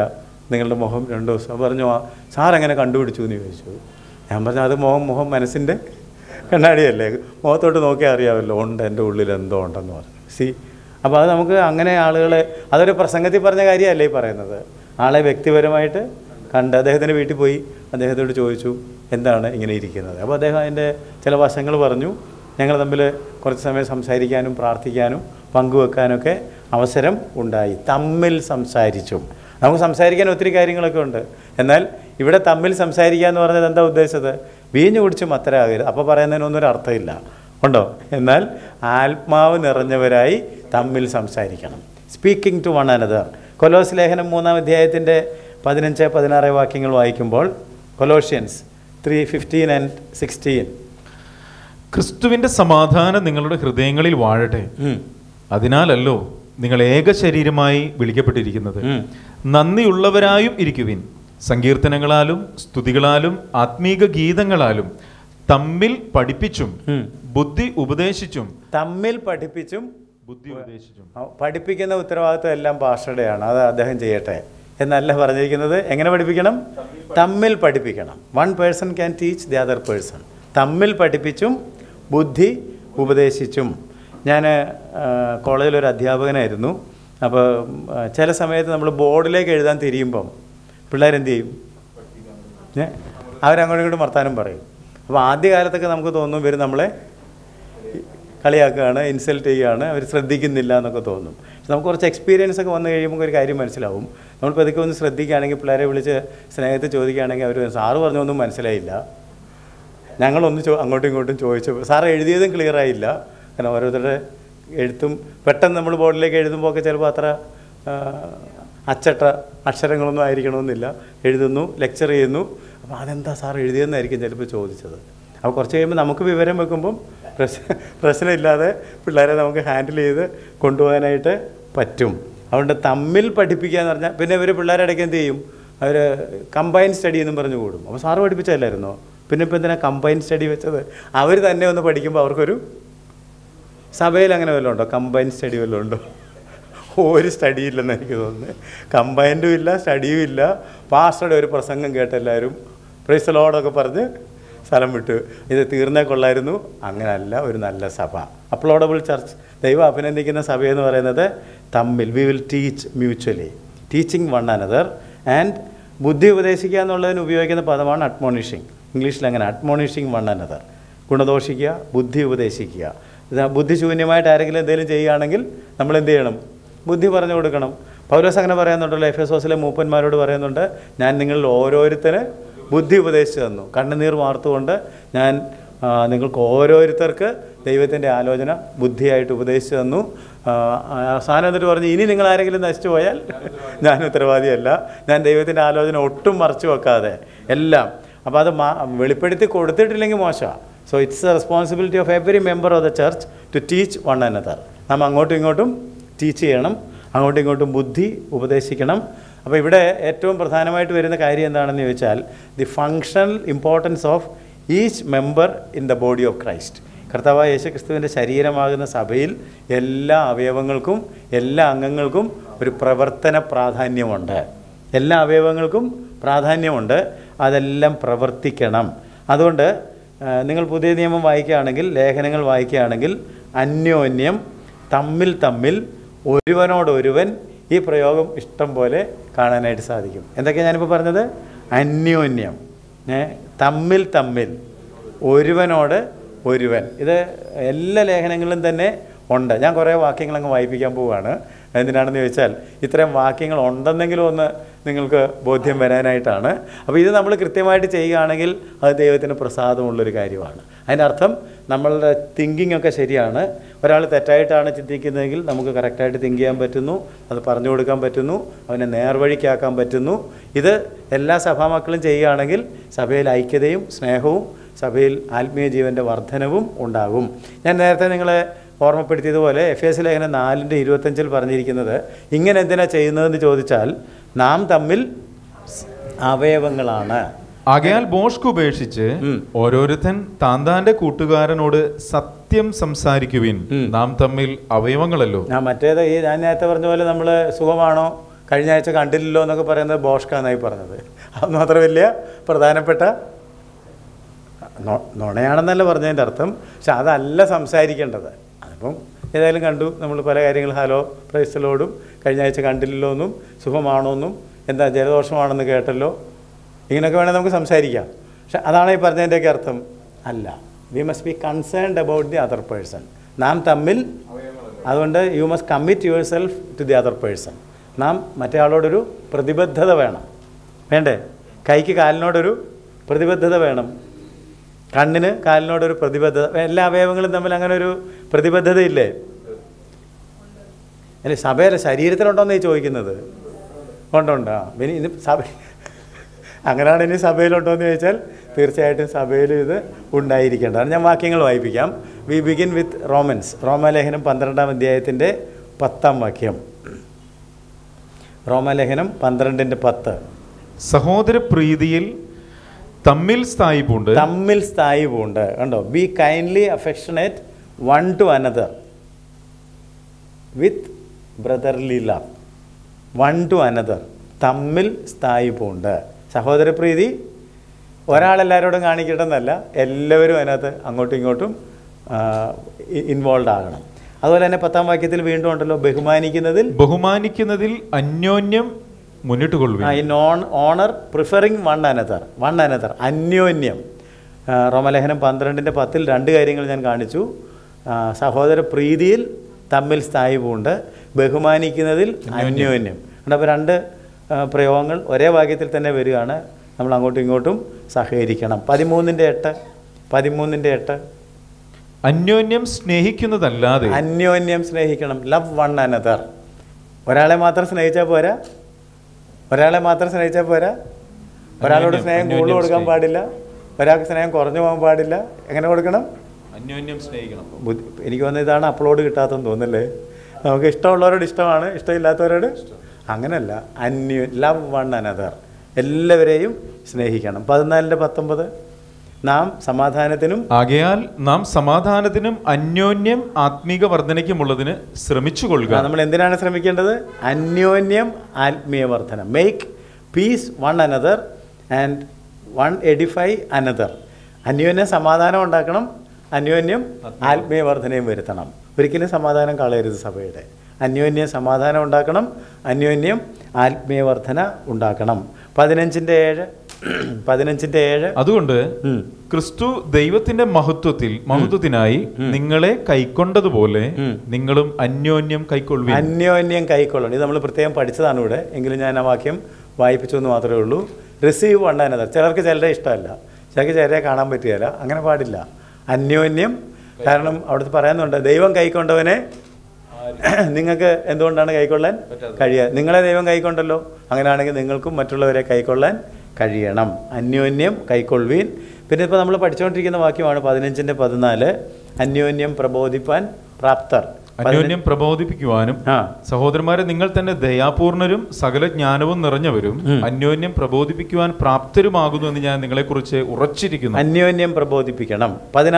നിങ്ങളുടെ മുഖം 2 ദിവസം. പറഞ്ഞു സാർ എങ്ങനെ കണ്ടുപിടിച്ചു എന്ന് ചോദിച്ചു. ഞാൻ പറഞ്ഞു അത് മുഖം മനസ്സിൻ്റെ കണ്ണാടിയല്ലേ, മുഖത്തോട്ട് നോക്കിയാൽ അറിയാമല്ലോ ഉണ്ട് എൻ്റെ ഉള്ളിൽ എന്തോ ഉണ്ടെന്ന് പറഞ്ഞു. അപ്പോൾ അത് നമുക്ക് അങ്ങനെ ആളുകളെ, അതൊരു പ്രസംഗത്തിൽ പറഞ്ഞ കാര്യമല്ലേ ഈ പറയുന്നത്. ആളെ വ്യക്തിപരമായിട്ട് കണ്ട് അദ്ദേഹത്തിൻ്റെ വീട്ടിൽ പോയി അദ്ദേഹത്തോട് ചോദിച്ചു എന്താണ് ഇങ്ങനെ ഇരിക്കുന്നത്. അപ്പോൾ അദ്ദേഹം അതിൻ്റെ ചില വശങ്ങൾ പറഞ്ഞു. ഞങ്ങൾ തമ്മിൽ കുറച്ച് സമയം സംസാരിക്കാനും പ്രാർത്ഥിക്കാനും പങ്കുവെക്കാനൊക്കെ അവസരം ഉണ്ടായി. തമ്മിൽ സംസാരിച്ചു. നമുക്ക് സംസാരിക്കാൻ ഒത്തിരി കാര്യങ്ങളൊക്കെ ഉണ്ട്. എന്നാൽ ഇവിടെ തമ്മിൽ സംസാരിക്കുക എന്ന് പറഞ്ഞത് എന്താ ഉദ്ദേശിച്ചത്? വീഞ്ഞു കുടിച്ച് മത്തരാകരുത്. അപ്പോൾ പറയുന്നതിനൊന്നും ഒരു അർത്ഥമില്ല ഉണ്ടോ? എന്നാൽ ആത്മാവ് നിറഞ്ഞവരായി തമ്മിൽ സംസാരിക്കണം. Speaking to one another. കൊലോസ് ലേഖനം 3-ാം അധ്യായത്തിൻ്റെ 15-16 വാക്യങ്ങൾ വായിക്കുമ്പോൾ കൊലോഷ്യൻസ് 3:15 and 16. ക്രിസ്തുവിന്റെ സമാധാനം നിങ്ങളുടെ ഹൃദയങ്ങളിൽ വാഴട്ടെ. അതിനാലല്ലോ നിങ്ങൾ ഏക ശരീരമായി വിളിക്കപ്പെട്ടിരിക്കുന്നത്. നന്ദിയുള്ളവരായും ഇരിക്കുവിൻ. സങ്കീർത്തനങ്ങളാലും സ്തുതികളാലും ആത്മീക ഗീതങ്ങളാലും തമ്മിൽ പഠിപ്പിച്ചും ബുദ്ധി ഉപദേശിച്ചും. തമ്മിൽ പഠിപ്പിച്ചും ബുദ്ധി ഉപദേശിച്ചും. പഠിപ്പിക്കുന്ന ഉത്തരവാദിത്വം എല്ലാം പാസ്റ്ററുടെയാണ്. അത് അദ്ദേഹം ചെയ്യട്ടെ എന്നല്ല പറഞ്ഞിരിക്കുന്നത്. എങ്ങനെ പഠിപ്പിക്കണം? തമ്മിൽ പഠിപ്പിക്കണം. One person can teach the other person. തമ്മിൽ പഠിപ്പിച്ചും ബുദ്ധി ഉപദേശിച്ചും. ഞാൻ കോളേജിലൊരു അധ്യാപകനായിരുന്നു. അപ്പോൾ ചില സമയത്ത് നമ്മൾ ബോർഡിലേക്ക് എഴുതാൻ തിരിയുമ്പം പിള്ളേരെന്ത് ചെയ്യും? അവരങ്ങോട്ടും ഇങ്ങോട്ടും വർത്താനം പറയും. അപ്പോൾ ആദ്യകാലത്തൊക്കെ നമുക്ക് തോന്നും ഇവർ നമ്മളെ കളിയാക്കുകയാണ്, ഇൻസൾട്ട് ചെയ്യുകയാണ്, അവർ ശ്രദ്ധിക്കുന്നില്ല എന്നൊക്കെ തോന്നും. പക്ഷെ നമുക്ക് കുറച്ച് എക്സ്പീരിയൻസ് ഒക്കെ വന്നു കഴിയുമ്പോൾ ഒരു കാര്യം മനസ്സിലാവും. നമ്മൾ പതുക്കെ ഒന്ന് ശ്രദ്ധിക്കുകയാണെങ്കിൽ, പിള്ളേരെ വിളിച്ച് സ്നേഹത്തിൽ ചോദിക്കുകയാണെങ്കിൽ അവർ സാറ് പറഞ്ഞൊന്നും മനസ്സിലായില്ല, ഞങ്ങളൊന്ന് അങ്ങോട്ടും ഇങ്ങോട്ടും ചോദിച്ചു, സാറ് എഴുതിയതും ക്ലിയറായില്ല. കാരണം ഓരോരുത്തരുടെ എഴുത്തും പെട്ടെന്ന് നമ്മൾ ബോർഡിലേക്ക് എഴുതുമ്പോൾ ഒക്കെ ചിലപ്പോൾ അത്ര അച്ചട്ട അക്ഷരങ്ങളൊന്നും ആയിരിക്കണമെന്നില്ല. എഴുതുന്നു, ലെക്ചർ ചെയ്യുന്നു. അപ്പോൾ അതെന്താ സാർ എഴുതിയെന്നായിരിക്കും ചിലപ്പോൾ ചോദിച്ചത്. അപ്പോൾ കുറച്ച് കഴിയുമ്പോൾ നമുക്ക് വിവരം വെക്കുമ്പം പ്രശ്നമില്ലാതെ പിള്ളേരെ നമുക്ക് ഹാൻഡിൽ ചെയ്ത് കൊണ്ടുപോകാനായിട്ട് പറ്റും. അതുകൊണ്ട് തമ്മിൽ പഠിപ്പിക്കുക എന്ന് പറഞ്ഞാൽ പിന്നെ ഇവർ പിള്ളേരുടെ ഇടയ്ക്ക് എന്ത് ചെയ്യും? അവർ കമ്പൈൻ സ്റ്റഡി എന്നും പറഞ്ഞു കൂടും. അപ്പോൾ സാറ് പഠിപ്പിച്ചല്ലായിരുന്നോ? പിന്നെ ഇപ്പോൾ എന്തിനാണ് കമ്പൈൻ സ്റ്റഡി വെച്ചത്? അവർ തന്നെ ഒന്ന് പഠിക്കുമ്പോൾ അവർക്കൊരു സഭയിൽ അങ്ങനെ വല്ലതും ഉണ്ടോ? കമ്പൈൻ സ്റ്റഡി വല്ലതും ഉണ്ടോ? ഒരു സ്റ്റഡി ഇല്ലെന്ന് എനിക്ക് തോന്നുന്നത്. കമ്പൈൻഡും ഇല്ല, സ്റ്റഡിയും ഇല്ല. പാസ്റ്ററുടെ ഒരു പ്രസംഗം കേട്ടെല്ലാവരും പ്രൈസ് ദി ലോർഡൊക്കെ പറഞ്ഞ് സ്ഥലം വിട്ടു. ഇത് തീർന്നേ കൊള്ളായിരുന്നു. അങ്ങനെയല്ല ഒരു നല്ല സഭ. അപ്ലോഡബിൾ ചർച്ച്, ദൈവം അഭിനന്ദിക്കുന്ന സഭയെന്ന് പറയുന്നത് തമ്മിൽ we will teach mutually, teaching one another. And ബുദ്ധി ഉപദേശിക്കുക എന്നുള്ളതിന് ഉപയോഗിക്കുന്ന പദമാണ് അഡ്മോണിഷിങ്. ഇംഗ്ലീഷിൽ അങ്ങനെ അഡ്മോണിഷിങ് വൺ അനദർ. ഗുണദോഷിക്കുക, ബുദ്ധി ഉപദേശിക്കുക. ബുദ്ധിശൂന്യമായിട്ട് ആരെങ്കിലും എന്തെങ്കിലും ചെയ്യുകയാണെങ്കിൽ നമ്മൾ എന്ത് ചെയ്യണം? ബുദ്ധി പറഞ്ഞു കൊടുക്കണം. പൗലോസ് അങ്ങനെ പറയുന്നുണ്ടല്ലോ, എഫെസോസിലെ മൂപ്പന്മാരോട് പറയുന്നുണ്ട്, ഞാൻ നിങ്ങളിൽ ഓരോരുത്തര് ബുദ്ധി ഉപദേശിച്ചു തന്നു, കണ്ണുനീർ വാർത്തുകൊണ്ട് ഞാൻ നിങ്ങൾക്ക് ഓരോരുത്തർക്ക് ദൈവത്തിൻ്റെ ആലോചന ബുദ്ധിയായിട്ട് ഉപദേശിച്ചു തന്നു. അവസാനം എന്നിട്ട് പറഞ്ഞു, ഇനി നിങ്ങൾ ആരെങ്കിലും നശിച്ചു പോയാൽ ഞാൻ ഉത്തരവാദിയല്ല. ഞാൻ ദൈവത്തിൻ്റെ ആലോചന ഒട്ടും മറച്ചു വെക്കാതെ എല്ലാം. അപ്പോൾ അത് വെളിപ്പെടുത്തി കൊടുത്തിട്ടില്ലെങ്കിൽ മോശമാണ്. So it's a responsibility of every member of the church to teach one another. നാം അങ്ങോട്ടും ഇങ്ങോട്ടും ടീച്ച് ചെയ്യണം, അങ്ങോട്ടും ഇങ്ങോട്ടും ബുദ്ധി ഉപദേശിക്കണം. അപ്പോൾ ഇവിടെ ഏറ്റവും പ്രധാനമായിട്ട് വരുന്ന കാര്യം എന്താണെന്ന് ചോദിച്ചാൽ the functional importance of each member in the body of Christ. കർത്താവായ യേശുക്രിസ്തുവിൻ്റെ ശരീരമാകുന്ന സഭയിൽ എല്ലാ അവയവങ്ങൾക്കും എല്ലാ അംഗങ്ങൾക്കും ഒരു പ്രവർത്തന പ്രാധാന്യമുണ്ട്. എല്ലാ അവയവങ്ങൾക്കും പ്രാധാന്യമുണ്ട്. അതെല്ലാം പ്രവർത്തിക്കണം. അതുകൊണ്ട് നിങ്ങൾ പുതിയ നിയമം വായിക്കുകയാണെങ്കിൽ, ലേഖനങ്ങൾ വായിക്കുകയാണെങ്കിൽ അന്യോന്യം, തമ്മിൽ, ഒരുവനോടൊരുവൻ, ഈ പ്രയോഗം ഇഷ്ടം പോലെ കാണാനായിട്ട് സാധിക്കും. എന്തൊക്കെയാണ് ഞാനിപ്പോൾ പറഞ്ഞത്? അന്യോന്യം, തമ്മിൽ, ഒരുവനോട് ഒരുവൻ. ഇത് എല്ലാ ലേഖനങ്ങളിലും തന്നെ ഉണ്ട്. ഞാൻ കുറേ വാക്യങ്ങളങ്ങ് വായിപ്പിക്കാൻ പോവുകയാണ്. എന്തിനാണെന്ന് ചോദിച്ചാൽ ഇത്രയും വാക്യങ്ങൾ ഉണ്ടെന്നെങ്കിലും ഒന്ന് നിങ്ങൾക്ക് ബോധ്യം വരാനായിട്ടാണ്. അപ്പോൾ ഇത് നമ്മൾ കൃത്യമായിട്ട് ചെയ്യുകയാണെങ്കിൽ അത് ദൈവത്തിന് പ്രസാദമുള്ളൊരു കാര്യമാണ്. അതിൻ്റെ അർത്ഥം നമ്മളുടെ തിങ്കിങ് ഒക്കെ ശരിയാണ്. ഒരാൾ തെറ്റായിട്ടാണ് ചിന്തിക്കുന്നതെങ്കിൽ നമുക്ക് കറക്റ്റായിട്ട് തിങ്ക് ചെയ്യാൻ പറ്റുന്നു, അത് പറഞ്ഞു കൊടുക്കാൻ പറ്റുന്നു, അവനെ നേർവഴിക്കാക്കാൻ പറ്റുന്നു. ഇത് എല്ലാ സഭാമക്കളും ചെയ്യുകയാണെങ്കിൽ സഭയിൽ ഐക്യതയും സ്നേഹവും സഭയിൽ ആത്മീയ ജീവൻ്റെ വർധനവും ഉണ്ടാകും. ഞാൻ നേരത്തെ നിങ്ങളെ ഓർമ്മപ്പെടുത്തിയതുപോലെ എഫേസ്യ ലേഖനം 4:25 പറഞ്ഞിരിക്കുന്നത് ഇങ്ങനെ എന്തിനാണ് ചെയ്യുന്നതെന്ന് ചോദിച്ചാൽ നാം തമ്മിൽ അവയവങ്ങളാണ്. ആകയാൽ ബോഷ്ക് ഉപേക്ഷിച്ച് ഓരോരുത്തൻ താന്താന്റെ കൂട്ടുകാരനോട് സത്യം സംസാരിക്കുവിൻ, നാം തമ്മിൽ അവയവങ്ങളല്ലോ. മറ്റേത് ഈ ഞാൻ നേരത്തെ പറഞ്ഞ പോലെ നമ്മൾ സുഖമാണോ, കഴിഞ്ഞ ആഴ്ച കണ്ടില്ലല്ലോ എന്നൊക്കെ പറയുന്നത് ബോഷ്ക എന്നായി പറഞ്ഞത്. അതൊന്നും അത്ര വലിയ പ്രധാനപ്പെട്ട നുണയാണെന്നല്ല പറഞ്ഞതിൻ്റെ അർത്ഥം. പക്ഷെ അതല്ല സംസാരിക്കേണ്ടത്. അതിപ്പം ഏതായാലും കണ്ടു, നമ്മൾ പല കാര്യങ്ങൾ ഹലോ പ്രൈസ്തലോടും കഴിഞ്ഞ ആഴ്ച കണ്ടില്ലല്ലോ എന്നും സുഖമാണോ എന്നും എന്താ ജലദോഷമാണെന്ന് കേട്ടല്ലോ, ഇങ്ങനെയൊക്കെ വേണേൽ നമുക്ക് സംസാരിക്കാം. പക്ഷെ അതാണ് ഈ പറഞ്ഞതിൻ്റെയൊക്കെ അർത്ഥം അല്ല. We must be concerned about the other person. നാം തമ്മിൽ, അതുകൊണ്ട് you must commit your self to the other person. നാം മറ്റേ ആളോടൊരു പ്രതിബദ്ധത വേണം. വേണ്ടേ? കൈക്ക് കാലിനോടൊരു പ്രതിബദ്ധത വേണം, കണ്ണിന് കാലിനോടൊരു പ്രതിബദ്ധത. എല്ലാ അവയവങ്ങളും തമ്മിൽ അങ്ങനെ ഒരു പ്രതിബദ്ധതയില്ലേ? അല്ലെ സഭയിലെ ശരീരത്തിലുണ്ടോയെന്ന് ചോദിക്കുന്നത്? ഉണ്ടോ? ഇനി ഇത് സഭ അങ്ങനെയാണ്. ഇനി സഭയിലുണ്ടോയെന്ന് ചോദിച്ചാൽ തീർച്ചയായിട്ടും സഭയിൽ ഇത് ഉണ്ടായിരിക്കേണ്ടതാണ്. ഞാൻ വാക്യങ്ങൾ വായിപ്പിക്കാം. വി ബിഗിൻ വിത്ത് റോമൻസ്, റോമാലേഖനം 12-ാം അധ്യായത്തിൻ്റെ 10-ാം വാക്യം. റോമാലേഖനം 12:10. സഹോദര പ്രീതിയിൽ തമ്മിൽ സ്ഥായിപ്പുണ്ട്. തമ്മിൽ സ്ഥായിപ്പുണ്ട്. കണ്ടോ? Be kindly affectionate one to another with brotherly love. One to another, തമ്മിൽ സ്ഥായിപ്പുണ്ട്. സഹോദരപ്രീതി ഒരാളെല്ലാവരോടും കാണിക്കട്ടെന്നല്ല, എല്ലാവരും അതിനകത്ത് അങ്ങോട്ടും ഇങ്ങോട്ടും ഇൻവോൾവ് ആകണം. അതുപോലെ തന്നെ 10-ാം വാക്യത്തിൽ വീണ്ടും ഉണ്ടല്ലോ, ബഹുമാനിക്കുന്നതിൽ അന്യോന്യം മുന്നിട്ട് കൊള്ളുക. ഈ ഓണർ പ്രിഫറിങ് വൺ അനദർ, അന്യോന്യം. റോമലേഖനം 12:10 2 കാര്യങ്ങൾ ഞാൻ കാണിച്ചു. സഹോദര പ്രീതിയിൽ തമ്മിൽ സ്ഥായിപ്പുണ്ട്, ബഹുമാനിക്കുന്നതിൽ അന്യോന്യം. അപ്പോൾ 2 പ്രയോഗങ്ങൾ ഒരേ വാക്യത്തിൽ തന്നെ വരികയാണ്. നമ്മൾ അങ്ങോട്ടും ഇങ്ങോട്ടും സഹകരിക്കണം. 13:8 അന്യോന്യം സ്നേഹിക്കുന്നതല്ലാതെ, അന്യോന്യം സ്നേഹിക്കണം. Love one another. ഒരാളെ മാത്രം സ്നേഹിച്ചാൽ പോരാ. ഒരാളോട് സ്നേഹം കൂടുതൽ കൊടുക്കാൻ പാടില്ല, ഒരാൾക്ക് സ്നേഹം കുറഞ്ഞു പോകാൻ പാടില്ല. എങ്ങനെ കൊടുക്കണം? അന്യോന്യം സ്നേഹിക്കണം. എനിക്ക് തോന്നുന്നത് ഇതാണ് അപ്ലോഡ് കിട്ടാത്തെന്ന് തോന്നുന്നല്ലേ. നമുക്ക് ഇഷ്ടമുള്ളവരോട് ഇഷ്ടമാണ്, ഇഷ്ടമില്ലാത്തവരോട് അങ്ങനെയല്ല. ലവ് വൺ അനദർ, എല്ലാവരെയും സ്നേഹിക്കണം. 14:19 നാം സമാധാനത്തിനും, ആകയാൽ നാം സമാധാനത്തിനും അന്യോന്യം ആത്മീക വർധനയ്ക്കുമുള്ളതിന് ശ്രമിച്ചു കൊള്ളുക. നമ്മൾ എന്തിനാണ് ശ്രമിക്കേണ്ടത്? അന്യോന്യം ആത്മീയ വർധന. Make peace one another and one edify another. അന്യോന്യം സമാധാനം ഉണ്ടാക്കണം, അന്യോന്യം ആത്മീയ വർധനയും വരുത്തണം. ഒരിക്കലും സമാധാനം കളയരുത് സഭയുടെ. അന്യോന്യം സമാധാനം ഉണ്ടാക്കണം, അന്യോന്യം ആത്മീയ വർധന ഉണ്ടാക്കണം. 15:7 അതുകൊണ്ട് ക്രിസ്തു ദൈവത്തിന്റെ മഹത്വത്തിനായി നിങ്ങളെ കൈക്കൊണ്ടതുപോലെ നിങ്ങളും അന്യോന്യം കൈക്കൊള്ളുവിൻ. അന്യോന്യം കൈക്കൊള്ളണം. ഇത് നമ്മൾ പ്രത്യേകം പഠിച്ചതാണ് ഇവിടെ, എങ്കിലും ഞാൻ ആ വാക്യം വായിപ്പിച്ചു എന്ന് മാത്രമേ ഉള്ളൂ. Receive one another. ചിലർക്ക് ചിലരെ ഇഷ്ടമല്ല, ചിലരെ കാണാൻ പറ്റുകയില്ല. അങ്ങനെ പാടില്ല. അന്യോന്യം. കാരണം അവിടുത്തെ പറയുന്നുണ്ട്, ദൈവം കൈക്കൊണ്ടവനെ നിങ്ങൾക്ക് എന്തുകൊണ്ടാണ് കൈക്കൊള്ളാൻ കഴിയുക? നിങ്ങളെ ദൈവം കൈക്കൊണ്ടല്ലോ. അങ്ങനെയാണെങ്കിൽ നിങ്ങൾക്കും മറ്റുള്ളവരെ കൈക്കൊള്ളാൻ കഴിയണം. അന്യോന്യം കൈക്കൊള്ളുവീൻ. പിന്നെ ഇപ്പോൾ നമ്മൾ പഠിച്ചുകൊണ്ടിരിക്കുന്ന വാക്യമാണ് 15:14 അന്യോന്യം പ്രബോധിപ്പാൻ പ്രാപ്തർ. അന്യോന്യം പ്രബോധിപ്പിക്കുവാനും സഹോദരന്മാരെ നിങ്ങൾ തന്നെ ദയാപൂർണരും സകല ജ്ഞാനവും നിറഞ്ഞവരും അന്യോന്യം പ്രബോധിപ്പിക്കുവാൻ പ്രാപ്തരുമാകുന്നു എന്ന് ഞാൻ നിങ്ങളെക്കുറിച്ച് ഉറച്ചിരിക്കുന്നു. അന്യോന്യം പ്രബോധിപ്പിക്കണം.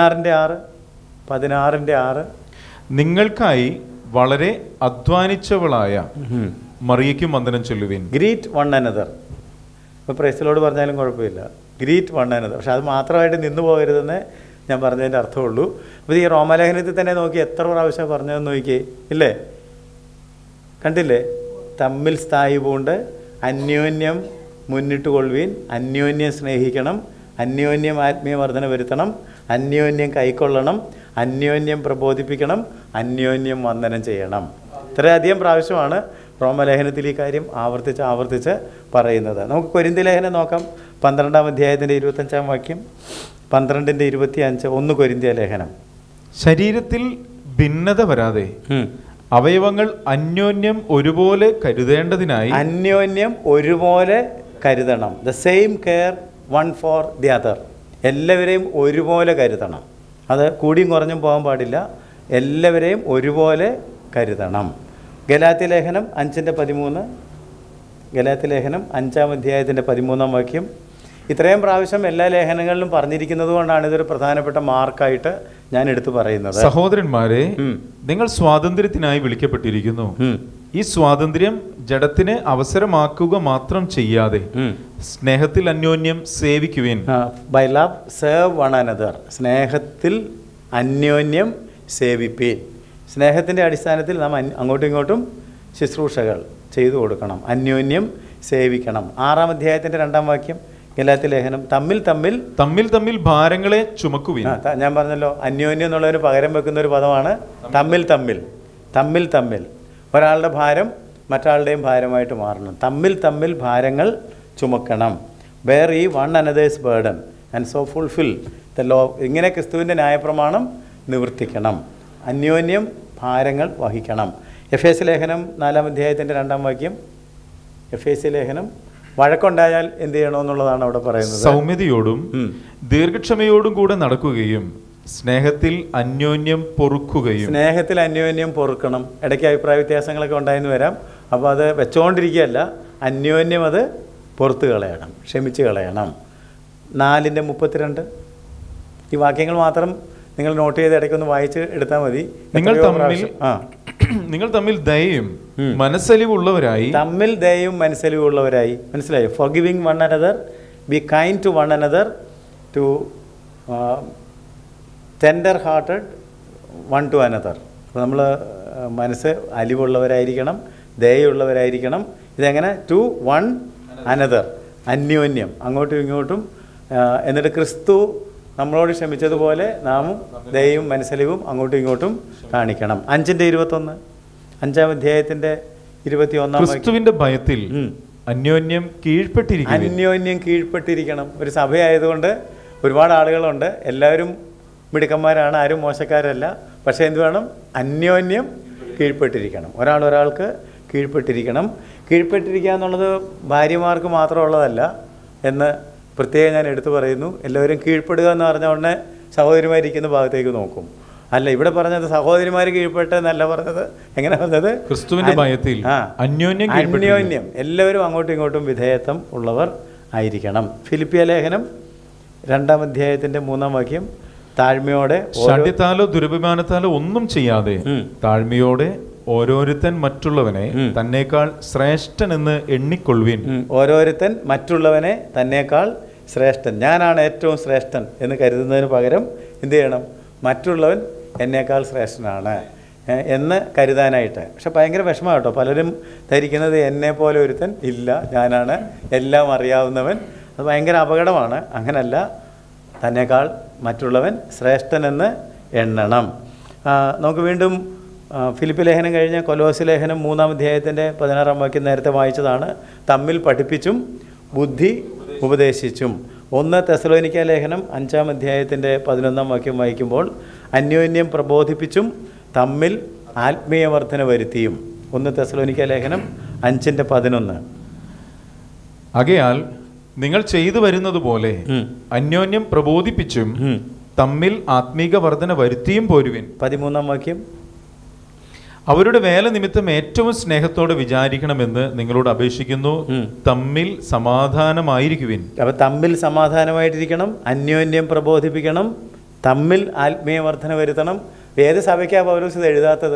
16:6 നിങ്ങൾക്കായി വളരെ അധ്വാനിച്ചവളായ മറിയയ്ക്കും വന്ദനം ചൊല്ലുവിൻ. Greet one another. ഇപ്പോൾ പ്രൈസിലോട് പറഞ്ഞാലും കുഴപ്പമില്ല, ഗ്രീറ്റ് വൺ അനദർ. പക്ഷെ അത് മാത്രമായിട്ട് നിന്നു പോകരുതെന്ന് ഞാൻ പറഞ്ഞതിൻ്റെ അർത്ഥമുള്ളൂ. അപ്പോൾ ഈ റോമാലേഖനത്തിൽ തന്നെ നോക്കി എത്ര പ്രാവശ്യം പറഞ്ഞതെന്ന് നോക്കിയേ, ഇല്ലേ? കണ്ടില്ലേ? തമ്മിൽ സ്ഥായിപ്പുണ്ട്, അന്യോന്യം മുന്നിട്ട് കൊള്ളുവീൻ, അന്യോന്യം സ്നേഹിക്കണം, അന്യോന്യം ആത്മീയ വർധന വരുത്തണം, അന്യോന്യം കൈക്കൊള്ളണം, അന്യോന്യം പ്രബോധിപ്പിക്കണം, അന്യോന്യം വന്ദനം ചെയ്യണം. ഇത്രയധികം പ്രാവശ്യമാണ് റോമലേഖനത്തിൽ ഈ കാര്യം ആവർത്തിച്ച് പറയുന്നത്. നമുക്ക് കൊരിന്ത്യ ലേഖനം നോക്കാം. 12-ാം അധ്യായത്തിൻ്റെ 25-ാം വാക്യം, 12:25. 1 കൊരിന്ത്യ ലേഖനം. ശരീരത്തിൽ ഭിന്നത വരാതെ അവയവങ്ങൾ അന്യോന്യം ഒരുപോലെ കരുതേണ്ടതിനായി, അന്യോന്യം ഒരുപോലെ കരുതണം. The same care one for the other. എല്ലാവരെയും ഒരുപോലെ കരുതണം. അത് കൂടിയും കുറഞ്ഞും പോകാൻ പാടില്ല. എല്ലാവരെയും ഒരുപോലെ കരുതണം. ഗലാത്യ ലേഖനം 5:13. ഗലാത്യ ലേഖനം 5-ാം അധ്യായത്തിൻ്റെ 13-ാം വാക്യം. ഇത്രയും പ്രാവശ്യം എല്ലാ ലേഖനങ്ങളിലും പറഞ്ഞിരിക്കുന്നത് കൊണ്ടാണ് ഇതൊരു പ്രധാനപ്പെട്ട മാർക്കായിട്ട് ഞാൻ എടുത്തു പറയുന്നത്. സഹോദരന്മാരെ, നിങ്ങൾ സ്വാതന്ത്ര്യത്തിനായി വിളിക്കപ്പെട്ടിരിക്കുന്നു. ഈ സ്വാതന്ത്ര്യം ജഡത്തിന് അവസരമാക്കുക മാത്രം ചെയ്യാതെ സ്നേഹത്തിൽ അന്യോന്യം സേവിക്കുവിൻ. By love serve one another. സ്നേഹത്തിൽ അന്യോന്യം സേവിപ്പീൻ. സ്നേഹത്തിൻ്റെ അടിസ്ഥാനത്തിൽ നാം അങ്ങോട്ടും ഇങ്ങോട്ടും ശുശ്രൂഷകൾ ചെയ്തു കൊടുക്കണം, അന്യോന്യം സേവിക്കണം. 6-ാം അധ്യായത്തിൻ്റെ 2-ാം വാക്യം ഗലാത്യ ലേഖനം, തമ്മിൽ തമ്മിൽ തമ്മിൽ തമ്മിൽ ഭാരങ്ങളെ ചുമക്കുവിൻ. ഞാൻ പറഞ്ഞല്ലോ, അന്യോന്യം എന്നുള്ളതിന് പകരം വെക്കുന്ന ഒരു പദമാണ് തമ്മിൽ തമ്മിൽ. തമ്മിൽ തമ്മിൽ ഒരാളുടെ ഭാരം മറ്റാളുടെയും ഭാരമായിട്ട് മാറണം. തമ്മിൽ തമ്മിൽ ഭാരങ്ങൾ ചുമക്കണം. Bear ye one another's burden and so fulfil the law. ഇങ്ങനെ ക്രിസ്തുവിൻ്റെ ന്യായപ്രമാണം നിവർത്തിക്കണം. അന്യോന്യം ഭാരങ്ങൾ വഹിക്കണം. എഫേസ്യ ലേഖനം 4-ാം അധ്യായത്തിൻ്റെ 2-ാം വാക്യം. എഫേസ്യ ലേഖനം, വഴക്കുണ്ടായാൽ എന്ത് ചെയ്യണമെന്നുള്ളതാണ് അവിടെ പറയുന്നത്. സൗമ്യതയോടും ദീർഘക്ഷമയോടും കൂടെ നടക്കുകയും സ്നേഹത്തിൽ അന്യോന്യം പൊറുക്കുകയും. സ്നേഹത്തിൽ അന്യോന്യം പൊറുക്കണം. ഇടയ്ക്ക് അഭിപ്രായ വ്യത്യാസങ്ങളൊക്കെ ഉണ്ടായെന്ന് വരാം. അപ്പോൾ അത് വെച്ചുകൊണ്ടിരിക്കുകയല്ല, അന്യോന്യം അത് പുറത്ത് കളയണം, ക്ഷമിച്ച് കളയണം. 4:32 ഈ വാക്യങ്ങൾ മാത്രം നിങ്ങൾ നോട്ട് ചെയ്ത് ഇടയ്ക്കൊന്ന് വായിച്ച് എടുത്താൽ മതി. നിങ്ങൾ തമ്മിൽ ദയയും മനസ്സലിവുള്ളവരായി. തമ്മിൽ ദയയും മനസ്സലിവുള്ളവരായി. മനസ്സിലായോ? Forgiving one another, be kind to one another, to tender hearted one to another. അപ്പോൾ നമ്മൾ മനസ്സ് അലിവുള്ളവരായിരിക്കണം, ദയുള്ളവരായിരിക്കണം. ഇതെങ്ങനെ? ടു വൺ അനദർ, അന്യോന്യം, അങ്ങോട്ടും ഇങ്ങോട്ടും. എന്നിട്ട് ക്രിസ്തു നമ്മളോട് ക്ഷമിച്ചതുപോലെ നാമും ദയയും മനസ്സലിവും അങ്ങോട്ടും ഇങ്ങോട്ടും കാണിക്കണം. 5:21, 5-ാം അധ്യായത്തിൻ്റെ 21-ാം ക്രിസ്തുവിന്റെ ഭയത്തിൽ അന്യോന്യം കീഴ്പ്പെട്ടിരിക്കണം. അന്യോന്യം കീഴ്പ്പെട്ടിരിക്കണം. ഒരു സഭയായതുകൊണ്ട് ഒരുപാട് ആളുകളുണ്ട്, എല്ലാവരും മിടുക്കന്മാരാണ്, ആരും മോശക്കാരല്ല. പക്ഷേ എന്ത് വേണം? അന്യോന്യം കീഴ്പ്പെട്ടിരിക്കണം. ഒരാൾക്ക് കീഴ്പ്പെട്ടിരിക്കണം. കീഴ്പ്പെട്ടിരിക്കുക എന്നുള്ളത് ഭാര്യമാർക്ക് മാത്രമുള്ളതല്ല എന്ന് പ്രത്യേകം ഞാൻ എടുത്തു പറയുന്നു. എല്ലാവരും കീഴ്പ്പെടുക എന്ന് പറഞ്ഞ ഉടനെ സഹോദരിമാരിക്കുന്ന ഭാഗത്തേക്ക് നോക്കും. അല്ല, ഇവിടെ പറഞ്ഞത് സഹോദരിമാർ കീഴ്പ്പെട്ട എന്നല്ല പറഞ്ഞത്. എങ്ങനെ പറഞ്ഞത്? ക്രിസ്തുവിന്റെ ഭയത്തിൽ അന്യോന്യം എല്ലാവരും അങ്ങോട്ടും ഇങ്ങോട്ടും വിധേയത്വം ഉള്ളവർ ആയിരിക്കണം. ഫിലിപ്പിയ ലേഖനം 2-ാം അധ്യായത്തിൻ്റെ 3-ാം വാക്യം, താഴ്മയോടെ, ഷഡ്യത്താലോ ദുരഭിമാനത്താലോ ഒന്നും ചെയ്യാതെ താഴ്മയോടെ ഓരോരുത്തൻ മറ്റുള്ളവനെ തന്നേക്കാൾ ശ്രേഷ്ഠൻ എന്ന് എണ്ണിക്കൊള്ളുവിൻ. ഓരോരുത്തൻ മറ്റുള്ളവനെ തന്നേക്കാൾ ശ്രേഷ്ഠൻ, ഞാനാണ് ഏറ്റവും ശ്രേഷ്ഠൻ എന്ന് കരുതുന്നതിന് പകരം എന്ത് ചെയ്യണം? മറ്റുള്ളവൻ എന്നേക്കാൾ ശ്രേഷ്ഠനാണ് എന്ന് കരുതാനായിട്ട്. പക്ഷെ ഭയങ്കര വിഷമമാണ് കേട്ടോ. പലരും ധരിക്കുന്നത് എന്നെ പോലെ ഒരുത്തൻ ഇല്ല, ഞാനാണ് എല്ലാം അറിയാവുന്നവൻ. അത് ഭയങ്കര അപകടമാണ്. അങ്ങനല്ല, തന്നേക്കാൾ മറ്റുള്ളവൻ ശ്രേഷ്ഠനെന്ന് എണ്ണണം. നമുക്ക് വീണ്ടും ഫിലിപ്പി ലേഖനം കഴിഞ്ഞ കൊലോസ്യ ലേഖനം 3-ാം അധ്യായത്തിൻ്റെ 16-ാം വാക്യം നേരത്തെ വായിച്ചതാണ്. തമ്മിൽ പഠിപ്പിച്ചും ബുദ്ധി ഉപദേശിച്ചും. 1 തെസലോനിക്ക ലേഖനം 5-ാം അധ്യായത്തിൻ്റെ 11-ാം വാക്യം വായിക്കുമ്പോൾ അന്യോന്യം പ്രബോധിപ്പിച്ചും തമ്മിൽ ആത്മീയ വർധന വരുത്തിയും. 1 തെസലോനിക്ക ലേഖനം 5:11. ആകയാൽ നിങ്ങൾ ചെയ്തു വരുന്നത് പോലെ അന്യോന്യം പ്രബോധിപ്പിച്ചും തമ്മിൽ ആത്മീക വർധന വരുത്തിയും പോരുവിൻ. 13-ാം വാക്യം, അവരുടെ വേല നിമിത്തം ഏറ്റവും സ്നേഹത്തോടെ വിചാരിക്കണമെന്ന് നിങ്ങളോട് അപേക്ഷിക്കുന്നു. തമ്മിൽ സമാധാനമായിരിക്കുവിൻ. അപ്പം തമ്മിൽ സമാധാനമായിട്ടിരിക്കണം, അന്യോന്യം പ്രബോധിപ്പിക്കണം, തമ്മിൽ ആത്മീയ വർധന വരുത്തണം. ഏത് സഭയ്ക്കാണ് പൗലോസ് ഇത് എഴുതാത്തത്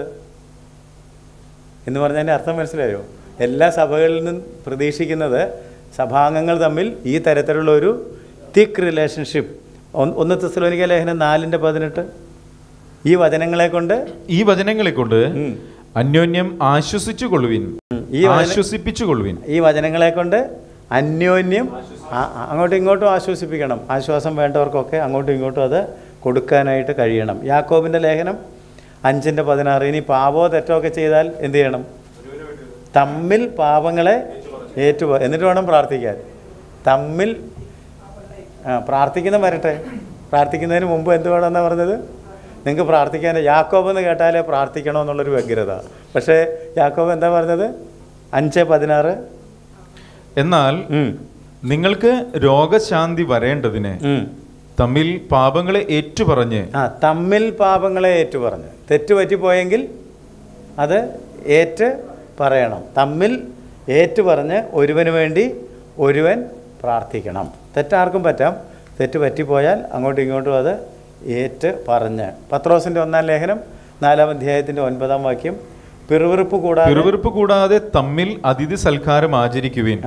എന്ന് പറഞ്ഞതിൻ്റെ അർത്ഥം മനസ്സിലായോ? എല്ലാ സഭകളിൽ നിന്നും പ്രതീക്ഷിക്കുന്നത് സഭാംഗങ്ങൾ തമ്മിൽ ഈ തരത്തിലുള്ള ഒരു തിക്ക് റിലേഷൻഷിപ്പ്. 1 തെസലോനിക്ക ലേഖനം 4:18, ഈ വചനങ്ങളെ കൊണ്ട് അന്യോന്യം ആശ്വസിച്ചുകൊള്ളുവിൻ, ആശ്വസിപ്പിച്ചുകൊള്ളുവിൻ. ഈ വചനങ്ങളെ കൊണ്ട് അന്യോന്യം അങ്ങോട്ടും ഇങ്ങോട്ടും ആശ്വസിപ്പിക്കണം. ആശ്വാസം വേണ്ടവർക്കൊക്കെ അങ്ങോട്ടും ഇങ്ങോട്ടും അത് കൊടുക്കാനായിട്ട് കഴിയണം. യാക്കോബിൻ്റെ ലേഖനം 5:16, ഇനി പാപമോ തെറ്റോ ഒക്കെ ചെയ്താൽ എന്ത് ചെയ്യണം? തമ്മിൽ പാപങ്ങളെ എന്നിട്ട് വേണം പ്രാർത്ഥിക്കാൻ. തമ്മിൽ പ്രാർത്ഥിക്കുന്ന വരട്ടെ. പ്രാർത്ഥിക്കുന്നതിന് മുമ്പ് എന്ത് വേണമെന്നാണ് പറഞ്ഞത്? നിങ്ങൾക്ക് പ്രാർത്ഥിക്കാൻ യാക്കോബ് എന്ന് കേട്ടാലേ പ്രാർത്ഥിക്കണമെന്നുള്ളൊരു വ്യഗ്രത. പക്ഷേ യാക്കോബ് എന്താ പറഞ്ഞത്? 5:16, എന്നാൽ നിങ്ങൾക്ക് രോഗശാന്തി വരേണ്ടതിന് തമ്മിൽ പാപങ്ങളെ ഏറ്റുപറഞ്ഞ്. തമ്മിൽ പാപങ്ങളെ ഏറ്റുപറഞ്ഞ്. തെറ്റുപറ്റിപ്പോയെങ്കിൽ അത് ഏറ്റ് പറയണം. തമ്മിൽ ഏറ്റുപറഞ്ഞ് ഒരുവന് വേണ്ടി ഒരുവൻ പ്രാർത്ഥിക്കണം. തെറ്റാർക്കും പറ്റാം. തെറ്റ് പറ്റിപ്പോയാൽ അങ്ങോട്ടും ഇങ്ങോട്ടും അത് ഏറ്റ് പറഞ്ഞ്. പത്രോസിൻ്റെ 1-ാം ലേഖനം 4-ാം അധ്യായത്തിൻ്റെ 9-ാം വാക്യം, പിറുവിറുപ്പ് കൂടാതെ തമ്മിൽ അതിഥി സൽക്കാരം ആചരിക്കുവിൻ.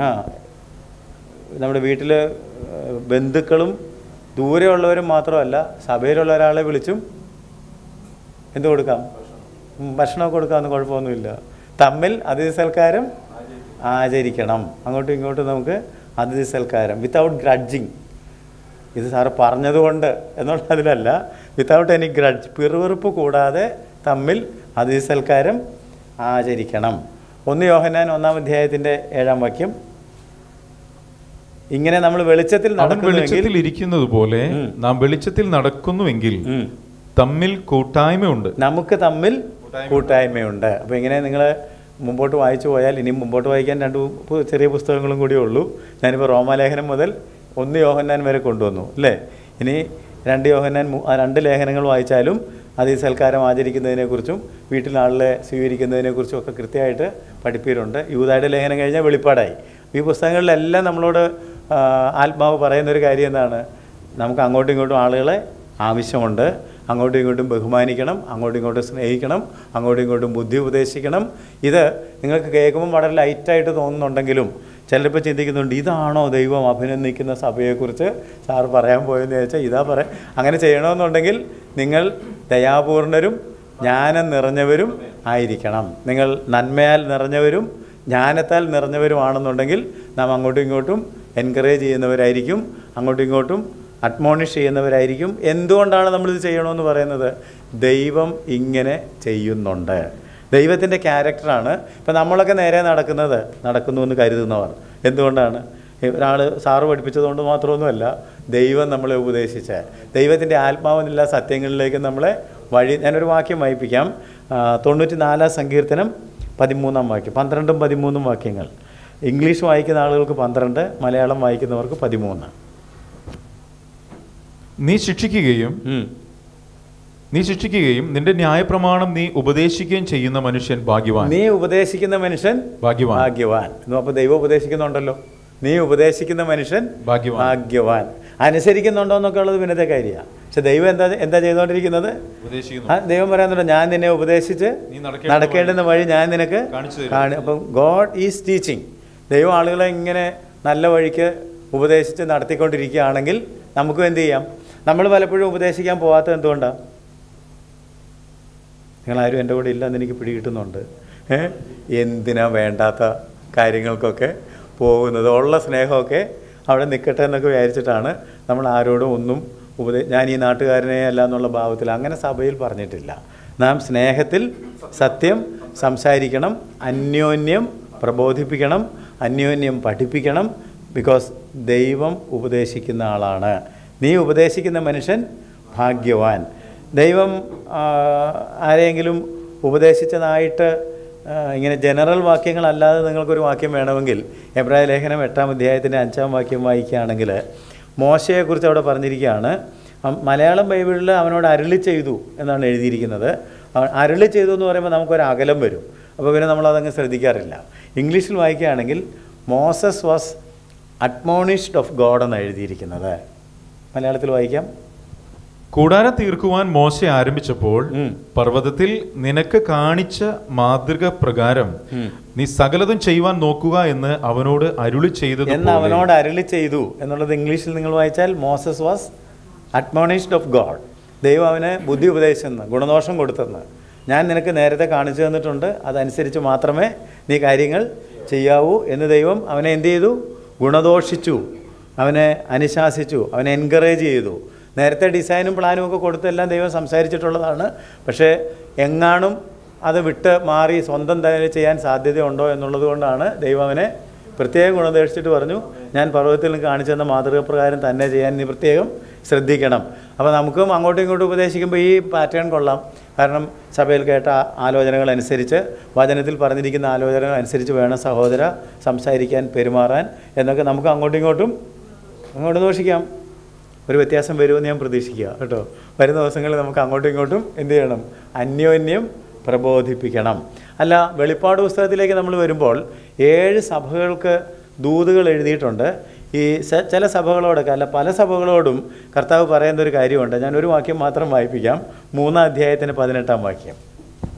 നമ്മുടെ വീട്ടിൽ ബന്ധുക്കളും ദൂരെയുള്ളവരും മാത്രമല്ല, സഭയിലുള്ള ഒരാളെ വിളിച്ചും എന്ത് കൊടുക്കാം? ഭക്ഷണമൊക്കെ കൊടുക്കാമെന്ന് കുഴപ്പമൊന്നുമില്ല. തമ്മിൽ അതിഥി സൽക്കാരം ആചരിക്കണം. അങ്ങോട്ടും ഇങ്ങോട്ടും നമുക്ക് അതിഥി സൽക്കാരം വിത്തൗട്ട് ഗ്രഡ്ജിങ്. ഇത് സാറ് പറഞ്ഞതുകൊണ്ട് എന്നുള്ളതിലല്ല, വിത്തൗട്ട് എനി ഗ്രഡ്ജ്, പിറുവിറുപ്പ് കൂടാതെ തമ്മിൽ അതിഥി സൽക്കാരം ആചരിക്കണം. 1 യോഹന്നാൻ 1-ാം അധ്യായത്തിൻ്റെ 7-ാം വാക്യം. ഇങ്ങനെ നമ്മൾ വെളിച്ചത്തിൽ ഇരിക്കുന്നത് പോലെ നാം വെളിച്ചത്തിൽ നടക്കുന്നുവെങ്കിൽ തമ്മിൽ കൂട്ടായ്മയുണ്ട്. നമുക്ക് തമ്മിൽ കൂട്ടായ്മയുണ്ട്. അപ്പോൾ ഇങ്ങനെ നിങ്ങൾ മുമ്പോട്ട് വായിച്ചു പോയാൽ, ഇനിയും മുമ്പോട്ട് വായിക്കാൻ 2 ചെറിയ പുസ്തകങ്ങളും കൂടിയേ ഉള്ളൂ. ഞാനിപ്പോൾ റോമാലേഖനം മുതൽ 1 യോഹന്നാൻ വരെ കൊണ്ടുവന്നു അല്ലേ. ഇനി 2 യോഹന്നാൻ 2 ലേഖനങ്ങൾ വായിച്ചാലും അതിഥി സൽക്കാരം ആചരിക്കുന്നതിനെക്കുറിച്ചും വീട്ടിൽ ആളെ സ്വീകരിക്കുന്നതിനെക്കുറിച്ചും ഒക്കെ കൃത്യമായിട്ട് പഠിപ്പീരുണ്ട്. യൂദായുടെ ലേഖനം കഴിഞ്ഞാൽ വെളിപ്പാടായി. ഈ പുസ്തകങ്ങളിലെല്ലാം നമ്മളോട് ആത്മാവ് പറയുന്നൊരു കാര്യം എന്താണ്? നമുക്ക് അങ്ങോട്ടും ഇങ്ങോട്ടും ആളുകളെ ആവശ്യമുണ്ട്. അങ്ങോട്ടും ഇങ്ങോട്ടും ബഹുമാനിക്കണം, അങ്ങോട്ടും ഇങ്ങോട്ടും സ്നേഹിക്കണം, അങ്ങോട്ടും ഇങ്ങോട്ടും ബുദ്ധി ഉപദേശിക്കണം. ഇത് നിങ്ങൾക്ക് കേൾക്കുമ്പോൾ വളരെ ലൈറ്റായിട്ട് തോന്നുന്നുണ്ടെങ്കിലും ചിലപ്പോൾ ചിന്തിക്കുന്നുണ്ട്, ഇതാണോ ദൈവം അഭിനന്ദിക്കുന്ന സഭയെക്കുറിച്ച് സാർ പറയാൻ പോയെന്ന് ചോദിച്ചാൽ ഇതാ പറയാം. അങ്ങനെ ചെയ്യണമെന്നുണ്ടെങ്കിൽ നിങ്ങൾ ദയാപൂർണരും ജ്ഞാനം നിറഞ്ഞവരും ആയിരിക്കണം. നിങ്ങൾ നന്മയാൽ നിറഞ്ഞവരും ജ്ഞാനത്താൽ നിറഞ്ഞവരുമാണെന്നുണ്ടെങ്കിൽ നാം അങ്ങോട്ടും ഇങ്ങോട്ടും എൻകറേജ് ചെയ്യുന്നവരായിരിക്കും, അങ്ങോട്ടും ഇങ്ങോട്ടും അഡ്മോണിഷ് ചെയ്യുന്നവരായിരിക്കും. എന്തുകൊണ്ടാണ് നമ്മളിത് ചെയ്യണമെന്ന് പറയുന്നത്? ദൈവം ഇങ്ങനെ ചെയ്യുന്നുണ്ട്. ദൈവത്തിൻ്റെ ക്യാരക്ടറാണ്. ഇപ്പം നമ്മളൊക്കെ നേരെ നടക്കുന്നു എന്ന് കരുതുന്നവർ എന്തുകൊണ്ടാണ്? ഒരാൾ സാറ് പഠിപ്പിച്ചതുകൊണ്ട് മാത്രമൊന്നുമല്ല, ദൈവം നമ്മളെ ഉപദേശിച്ച, ദൈവത്തിൻ്റെ ആത്മാവിനെല്ലാ സത്യങ്ങളിലേക്ക് നമ്മളെ വഴി. ഞാനൊരു വാക്യം വായിപ്പിക്കാം. 94-ാം സങ്കീർത്തനം 13-ാം വാക്യം, 12ഉം 13ഉം വാക്യങ്ങൾ. ഇംഗ്ലീഷ് വായിക്കുന്ന ആളുകൾക്ക് 12, മലയാളം വായിക്കുന്നവർക്ക് 13. നീ ശിക്ഷിക്കുകയും നിന്റെ ന്യായപ്രമാണം നീ ഉപദേശിക്കുകയും ചെയ്യുന്ന മനുഷ്യൻ ഭാഗ്യവാൻ. നീ ഉപദേശിക്കുന്ന മനുഷ്യൻ ഭാഗ്യവാൻ. അപ്പോൾ ദൈവം ഉപദേശിക്കുന്നുണ്ടല്ലോ. നീ ഉപദേശിക്കുന്ന മനുഷ്യൻ ഭാഗ്യവാൻ. അനുസരിക്കുന്നുണ്ടോ എന്നൊക്കെ ഉള്ളത് പിന്നത്തെ കാര്യമാണ്. പക്ഷെ ദൈവം എന്താ ചെയ്തുകൊണ്ടിരിക്കുന്നത്? ദൈവം പറയാന്നുണ്ടോ, ഞാൻ നിന്നെ ഉപദേശിച്ച് നടക്കേണ്ടുന്ന വഴി ഞാൻ നിനക്ക് അപ്പം ഗോഡ് ഈസ് ടീച്ചിങ്. ദൈവം ആളുകളെ ഇങ്ങനെ നല്ല വഴിക്ക് ഉപദേശിച്ച് നടത്തിക്കൊണ്ടിരിക്കുകയാണെങ്കിൽ നമുക്കും എന്ത് ചെയ്യാം? നമ്മൾ പലപ്പോഴും ഉപദേശിക്കാൻ പോകാത്തത് എന്തുകൊണ്ടാണ്? നിങ്ങളാരും എൻ്റെ കൂടെ ഇല്ലെന്ന് എനിക്ക് പിടികിട്ടുന്നുണ്ട്. എന്തിനാ വേണ്ടാത്ത കാര്യങ്ങൾക്കൊക്കെ പോകുന്നത്? ഉള്ള സ്നേഹമൊക്കെ അവിടെ നിൽക്കട്ടെ എന്നൊക്കെ വിചാരിച്ചിട്ടാണ് നമ്മൾ ആരോടും ഒന്നും ഞാൻ ഈ നാട്ടുകാരനെ അല്ല എന്നുള്ള ഭാവത്തിൽ അങ്ങനെ സഭയിൽ പറഞ്ഞിട്ടില്ല. നാം സ്നേഹത്തിൽ സത്യം സംസാരിക്കണം, അന്യോന്യം പ്രബോധിപ്പിക്കണം, അന്യോന്യം പഠിപ്പിക്കണം. ബിക്കോസ് ദൈവം ഉപദേശിക്കുന്ന ആളാണ്. നീ ഉപദേശിക്കുന്ന മനുഷ്യൻ ഭാഗ്യവാൻ. ദൈവം ആരെങ്കിലും ഉപദേശിച്ചതായിട്ട് ഇങ്ങനെ ജനറൽ വാക്യങ്ങളല്ലാതെ നിങ്ങൾക്കൊരു വാക്യം വേണമെങ്കിൽ എബ്രായ ലേഖനം 8-ാം അധ്യായത്തിൻ്റെ 5-ാം വാക്യം വായിക്കുകയാണെങ്കിൽ മോശയെക്കുറിച്ച് അവിടെ പറഞ്ഞിരിക്കുകയാണ്. മലയാളം ബൈബിളിൽ അവനോട് അരുളി ചെയ്തു എന്നാണ് എഴുതിയിരിക്കുന്നത്. അരുളി ചെയ്തു എന്ന് പറയുമ്പോൾ നമുക്കൊരു അകലം വരും. അപ്പോൾ പിന്നെ നമ്മളതങ്ങ് ശ്രദ്ധിക്കാറില്ല. ഇംഗ്ലീഷിൽ വായിക്കുകയാണെങ്കിൽ Moses was admonished of God എന്നാണ് എഴുതിയിരിക്കുന്നത്. മലയാളത്തിൽ വായിക്കാം. കൂടാരം തീർക്കുവാൻ മോശ ആരംഭിച്ചപ്പോൾ പർവ്വതത്തിൽ നിനക്ക് കാണിച്ച മാതൃക പ്രകാരം നീ സകലതും ചെയ്യുവാൻ നോക്കുക എന്ന് അവനോട് അരുളി ചെയ്തു എന്നുള്ളത് ഇംഗ്ലീഷിൽ നിങ്ങൾ വായിച്ചാൽ Moses was admonished of God. ദൈവം അവന് ബുദ്ധി ഉപദേശിച്ചെന്ന്, ഗുണദോഷം കൊടുത്തെന്ന് ഞാൻ നിനക്ക് നേരത്തെ കാണിച്ചു തന്നിട്ടുണ്ട്. അതനുസരിച്ച് മാത്രമേ നീ കാര്യങ്ങൾ ചെയ്യാവൂ എന്ന് ദൈവം അവനെ എന്ത് ചെയ്തു? ഗുണദോഷിച്ചു, അവനെ അനുശാസിച്ചു, അവനെ എൻകറേജ് ചെയ്തു. നേരത്തെ ഡിസൈനും പ്ലാനും ഒക്കെ കൊടുത്തെല്ലാം ദൈവം സംസാരിച്ചിട്ടുള്ളതാണ്. പക്ഷേ എങ്ങാനും അത് വിട്ട് മാറി സ്വന്തം തന്നെ ചെയ്യാൻ സാധ്യതയുണ്ടോ എന്നുള്ളത് കൊണ്ടാണ് ദൈവം അവനെ പ്രത്യേകം ഗുണദോഷിച്ചിട്ട് പറഞ്ഞു, ഞാൻ പർവ്വതത്തിൽ കാണിച്ചു തന്ന മാതൃക പ്രകാരം തന്നെ ചെയ്യാൻ നീ പ്രത്യേകം ശ്രദ്ധിക്കണം. അപ്പോൾ നമുക്കും അങ്ങോട്ടും ഇങ്ങോട്ടും ഉപദേശിക്കുമ്പോൾ ഈ പാറ്റേൺ കൊള്ളാം. കാരണം സഭയിൽ കേട്ട ആലോചനകളനുസരിച്ച്, വചനത്തിൽ പറഞ്ഞിരിക്കുന്ന ആലോചനകൾ അനുസരിച്ച് വേണം സഹോദര സംസാരിക്കാൻ, പെരുമാറാൻ എന്നൊക്കെ നമുക്ക് അങ്ങോട്ടും ഇങ്ങോട്ടും ദോഷിക്കാം. ഒരു വ്യത്യാസം വരുമെന്ന് ഞാൻ പ്രതീക്ഷിക്കുക കേട്ടോ. വരുന്ന ദിവസങ്ങളിൽ നമുക്ക് അങ്ങോട്ടും ഇങ്ങോട്ടും എന്ത് ചെയ്യണം? അന്യോന്യം പ്രബോധിപ്പിക്കണം. അല്ല, വെളിപ്പാട് പുസ്തകത്തിലേക്ക് നമ്മൾ വരുമ്പോൾ 7 സഭകൾക്ക് ദൂതുകൾ എഴുതിയിട്ടുണ്ട്. ഈ ചില സഭകളോടൊക്കെ അല്ല പല സഭകളോടും കർത്താവ് പറയുന്നൊരു കാര്യമുണ്ട്. ഞാനൊരു വാക്യം മാത്രം വായിപ്പിക്കാം. 3-ാം അധ്യായത്തിന് 18-ാം വാക്യം.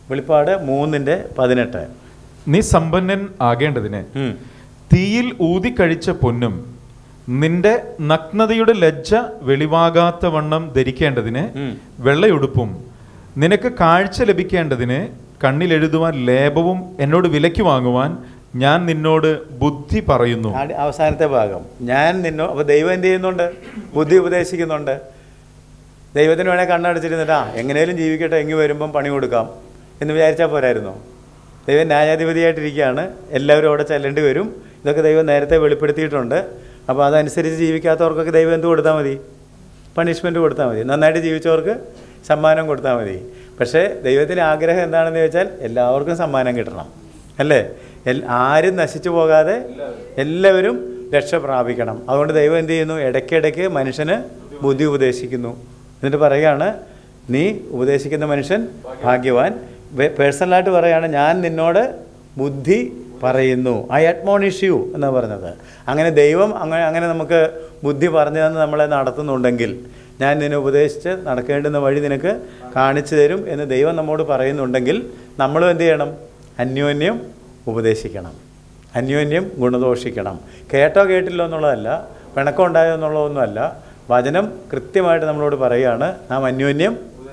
വെളിപ്പാട് 3:18. നീ സമ്പന്നൻ ആകേണ്ടതിന് തീയിൽ ഊതിക്കഴിച്ച പൊന്നും നിന്റെ നഗ്നതയുടെ ലജ്ജ വെളിവാകാത്ത വണ്ണം ധരിക്കേണ്ടതിന് വെള്ളയുടുപ്പും നിനക്ക് കാഴ്ച ലഭിക്കേണ്ടതിന് കണ്ണിലെഴുതുവാൻ ലേപവും എന്നോട് വിലയ്ക്ക് വാങ്ങുവാൻ ഞാൻ നിന്നോട് ബുദ്ധി പറയുന്നു. അവസാനത്തെ ഭാഗം ഞാൻ അപ്പോൾ ദൈവം എന്ത് ചെയ്യുന്നുണ്ട്? ബുദ്ധി ഉപദേശിക്കുന്നുണ്ട്. ദൈവത്തിന് വേണേൽ കണ്ണടച്ചിരുന്നിട്ടാ എങ്ങനെയും ജീവിക്കട്ടെ, എങ്ങി വരുമ്പം പണി കൊടുക്കാം എന്ന് വിചാരിച്ചാൽ പോരായിരുന്നോ? ദൈവം ന്യായാധിപതിയായിട്ടിരിക്കുകയാണ്, എല്ലാവരും അവിടെ ചെല്ലേണ്ടി വരും. ഇതൊക്കെ ദൈവം നേരത്തെ വെളിപ്പെടുത്തിയിട്ടുണ്ട്. അപ്പോൾ അതനുസരിച്ച് ജീവിക്കാത്തവർക്കൊക്കെ ദൈവം എന്ത് കൊടുത്താൽ മതി? പണിഷ്മെൻറ്റ് കൊടുത്താൽ മതി. നന്നായിട്ട് ജീവിച്ചവർക്ക് സമ്മാനം കൊടുത്താൽ മതി. പക്ഷേ ദൈവത്തിൻ്റെ ആഗ്രഹം എന്താണെന്ന് ചോദിച്ചാൽ എല്ലാവർക്കും സമ്മാനം കിട്ടണം, അല്ലേ? ആരും നശിച്ചു പോകാതെ എല്ലാവരും രക്ഷ പ്രാപിക്കണം. അതുകൊണ്ട് ദൈവം എന്ത് ചെയ്യുന്നു? ഇടയ്ക്കിടയ്ക്ക് മനുഷ്യന് ബുദ്ധി ഉപദേശിക്കുന്നു. എന്നിട്ട് പറയുകയാണ്, നീ ഉപദേശിക്കുന്ന മനുഷ്യൻ ഭാഗ്യവാൻ. പേഴ്സണലായിട്ട് പറയുകയാണ്, ഞാൻ നിന്നോട് ബുദ്ധി പറയുന്നു, ഐ അഡ്മോണിഷ് യു എന്നാണ് പറഞ്ഞത്. അങ്ങനെ ദൈവം അങ്ങനെ നമുക്ക് ബുദ്ധി പറഞ്ഞു തന്ന് നമ്മളെ നടത്തുന്നുണ്ടെങ്കിൽ, ഞാൻ നിന്നെ ഉപദേശിച്ച് നടക്കേണ്ടുന്ന വഴി നിനക്ക് കാണിച്ചു തരും എന്ന് ദൈവം നമ്മോട് പറയുന്നുണ്ടെങ്കിൽ, നമ്മളും എന്ത് ചെയ്യണം? അന്യോന്യം ഉപദേശിക്കണം, അന്യോന്യം ഗുണദോഷിക്കണം. കേട്ടോ കേട്ടില്ലോ എന്നുള്ളതല്ല, പിണക്കം ഉണ്ടായോ എന്നുള്ളതൊന്നുമല്ല. വചനം കൃത്യമായിട്ട് നമ്മളോട് പറയുകയാണ്, നാം അന്യോന്യം.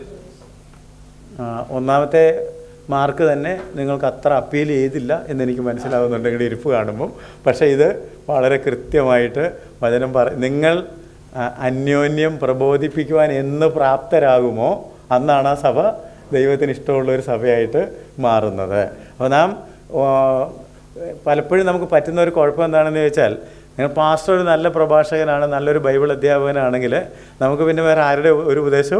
ഒന്നാമത്തെ മാർക്ക് തന്നെ നിങ്ങൾക്ക് അത്ര അപ്പീൽ ചെയ്തില്ല എന്നെനിക്ക് മനസ്സിലാകുന്നുണ്ട് നിങ്ങളുടെ ഇരിപ്പ് കാണുമ്പം. പക്ഷേ ഇത് വളരെ കൃത്യമായിട്ട് വചനം നിങ്ങൾ അന്യോന്യം പ്രബോധിപ്പിക്കുവാൻ എന്ന് പ്രാപ്തരാകുമോ അന്നാണ് ആ സഭ ദൈവത്തിന് ഇഷ്ടമുള്ളൊരു സഭയായിട്ട് മാറുന്നത്. അപ്പോൾ നാം പലപ്പോഴും നമുക്ക് പറ്റുന്ന ഒരു കുഴപ്പം എന്താണെന്ന് ചോദിച്ചാൽ, നിങ്ങൾ പാസ്റ്റർ ഒരു നല്ല പ്രഭാഷകനാണ്, നല്ലൊരു ബൈബിൾ അധ്യാപകനാണെങ്കിൽ നമുക്ക് പിന്നെ വേറെ ആരുടെ ഒരു ഉപദേശവും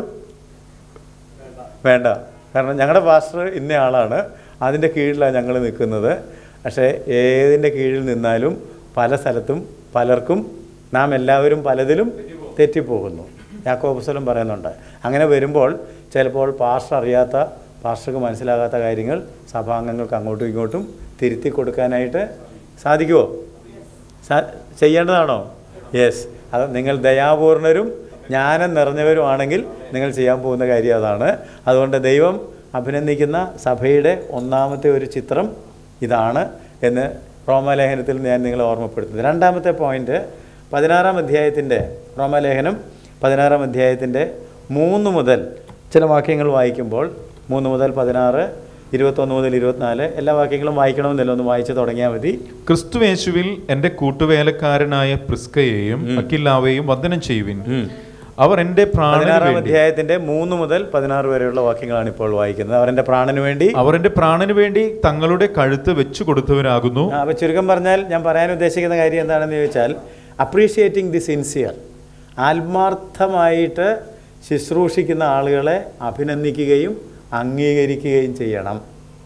വേണ്ട. കാരണം ഞങ്ങളുടെ പാസ്റ്റർ ഇന്ന ആളാണ്, അതിൻ്റെ കീഴിലാണ് ഞങ്ങൾ നിൽക്കുന്നത്. പക്ഷേ ഏതിൻ്റെ കീഴിൽ നിന്നാലും പല സ്ഥലത്തും പലർക്കും നാം എല്ലാവരും പലതിലും തെറ്റിപ്പോകുന്നു. യാക്കോബ് പുസ്തകം പറയുന്നുണ്ട്. അങ്ങനെ വരുമ്പോൾ ചിലപ്പോൾ പാസ്റ്റർ അറിയാത്ത, പാസ്റ്റർക്ക് മനസ്സിലാകാത്ത കാര്യങ്ങൾ സഭാംഗങ്ങൾക്ക് അങ്ങോട്ടും ഇങ്ങോട്ടും തിരുത്തി കൊടുക്കാനായിട്ട് സാധിക്കുമോ? ചെയ്യേണ്ടതാണോ? യെസ്. അത് നിങ്ങൾ ദയാപൂർണരും ജ്ഞാനം നിറഞ്ഞവരുമാണെങ്കിൽ നിങ്ങൾ ചെയ്യാൻ പോകുന്ന കാര്യം അതാണ്. അതുകൊണ്ട് ദൈവം അഭിനന്ദിക്കുന്ന സഭയുടെ ഒന്നാമത്തെ ഒരു ചിത്രം ഇതാണ് എന്ന് റോമാലേഖനത്തിൽ ഞാൻ നിങ്ങളെ ഓർമ്മപ്പെടുത്തുന്നത്. രണ്ടാമത്തെ പോയിൻ്റ്, 16-ാം അധ്യായത്തിൻ്റെ റോമാലേഖനം 16-ാം അധ്യായത്തിൻ്റെ 3 മുതൽ ചില വാക്യങ്ങൾ വായിക്കുമ്പോൾ 3 മുതൽ 16, 21 മുതൽ 24 എല്ലാ വാക്യങ്ങളും വായിക്കണമെന്നില്ല, ഒന്ന് വായിച്ച് തുടങ്ങിയാൽ മതി. ക്രിസ്തുയേശുവിൽ എൻ്റെ കൂട്ടുവേലക്കാരനായ പ്രിസ്കയെയും അക്കില്ലാവെയും വന്ദനം ചെയ്യുവിൻ. അവർ എൻ്റെ 16-ാം അധ്യായത്തിന്റെ 3 മുതൽ 16 വരെയുള്ള വാക്യങ്ങളാണ് ഇപ്പോൾ വായിക്കുന്നത്. അവർ എൻ്റെ പ്രാണന് വേണ്ടി തങ്ങളുടെ കഴുത്ത് വെച്ചു കൊടുത്തവരാകുന്നു. അപ്പോൾ ചുരുക്കം പറഞ്ഞാൽ ഞാൻ പറയാൻ ഉദ്ദേശിക്കുന്ന കാര്യം എന്താണെന്ന് ചോദിച്ചാൽ, അപ്രീഷിയേറ്റിംഗ് ദി സിൻസിയർ, ആത്മാർത്ഥമായിട്ട് ശുശ്രൂഷിക്കുന്ന ആളുകളെ അഭിനന്ദിക്കുകയും അംഗീകരിക്കുകയും ചെയ്യണം.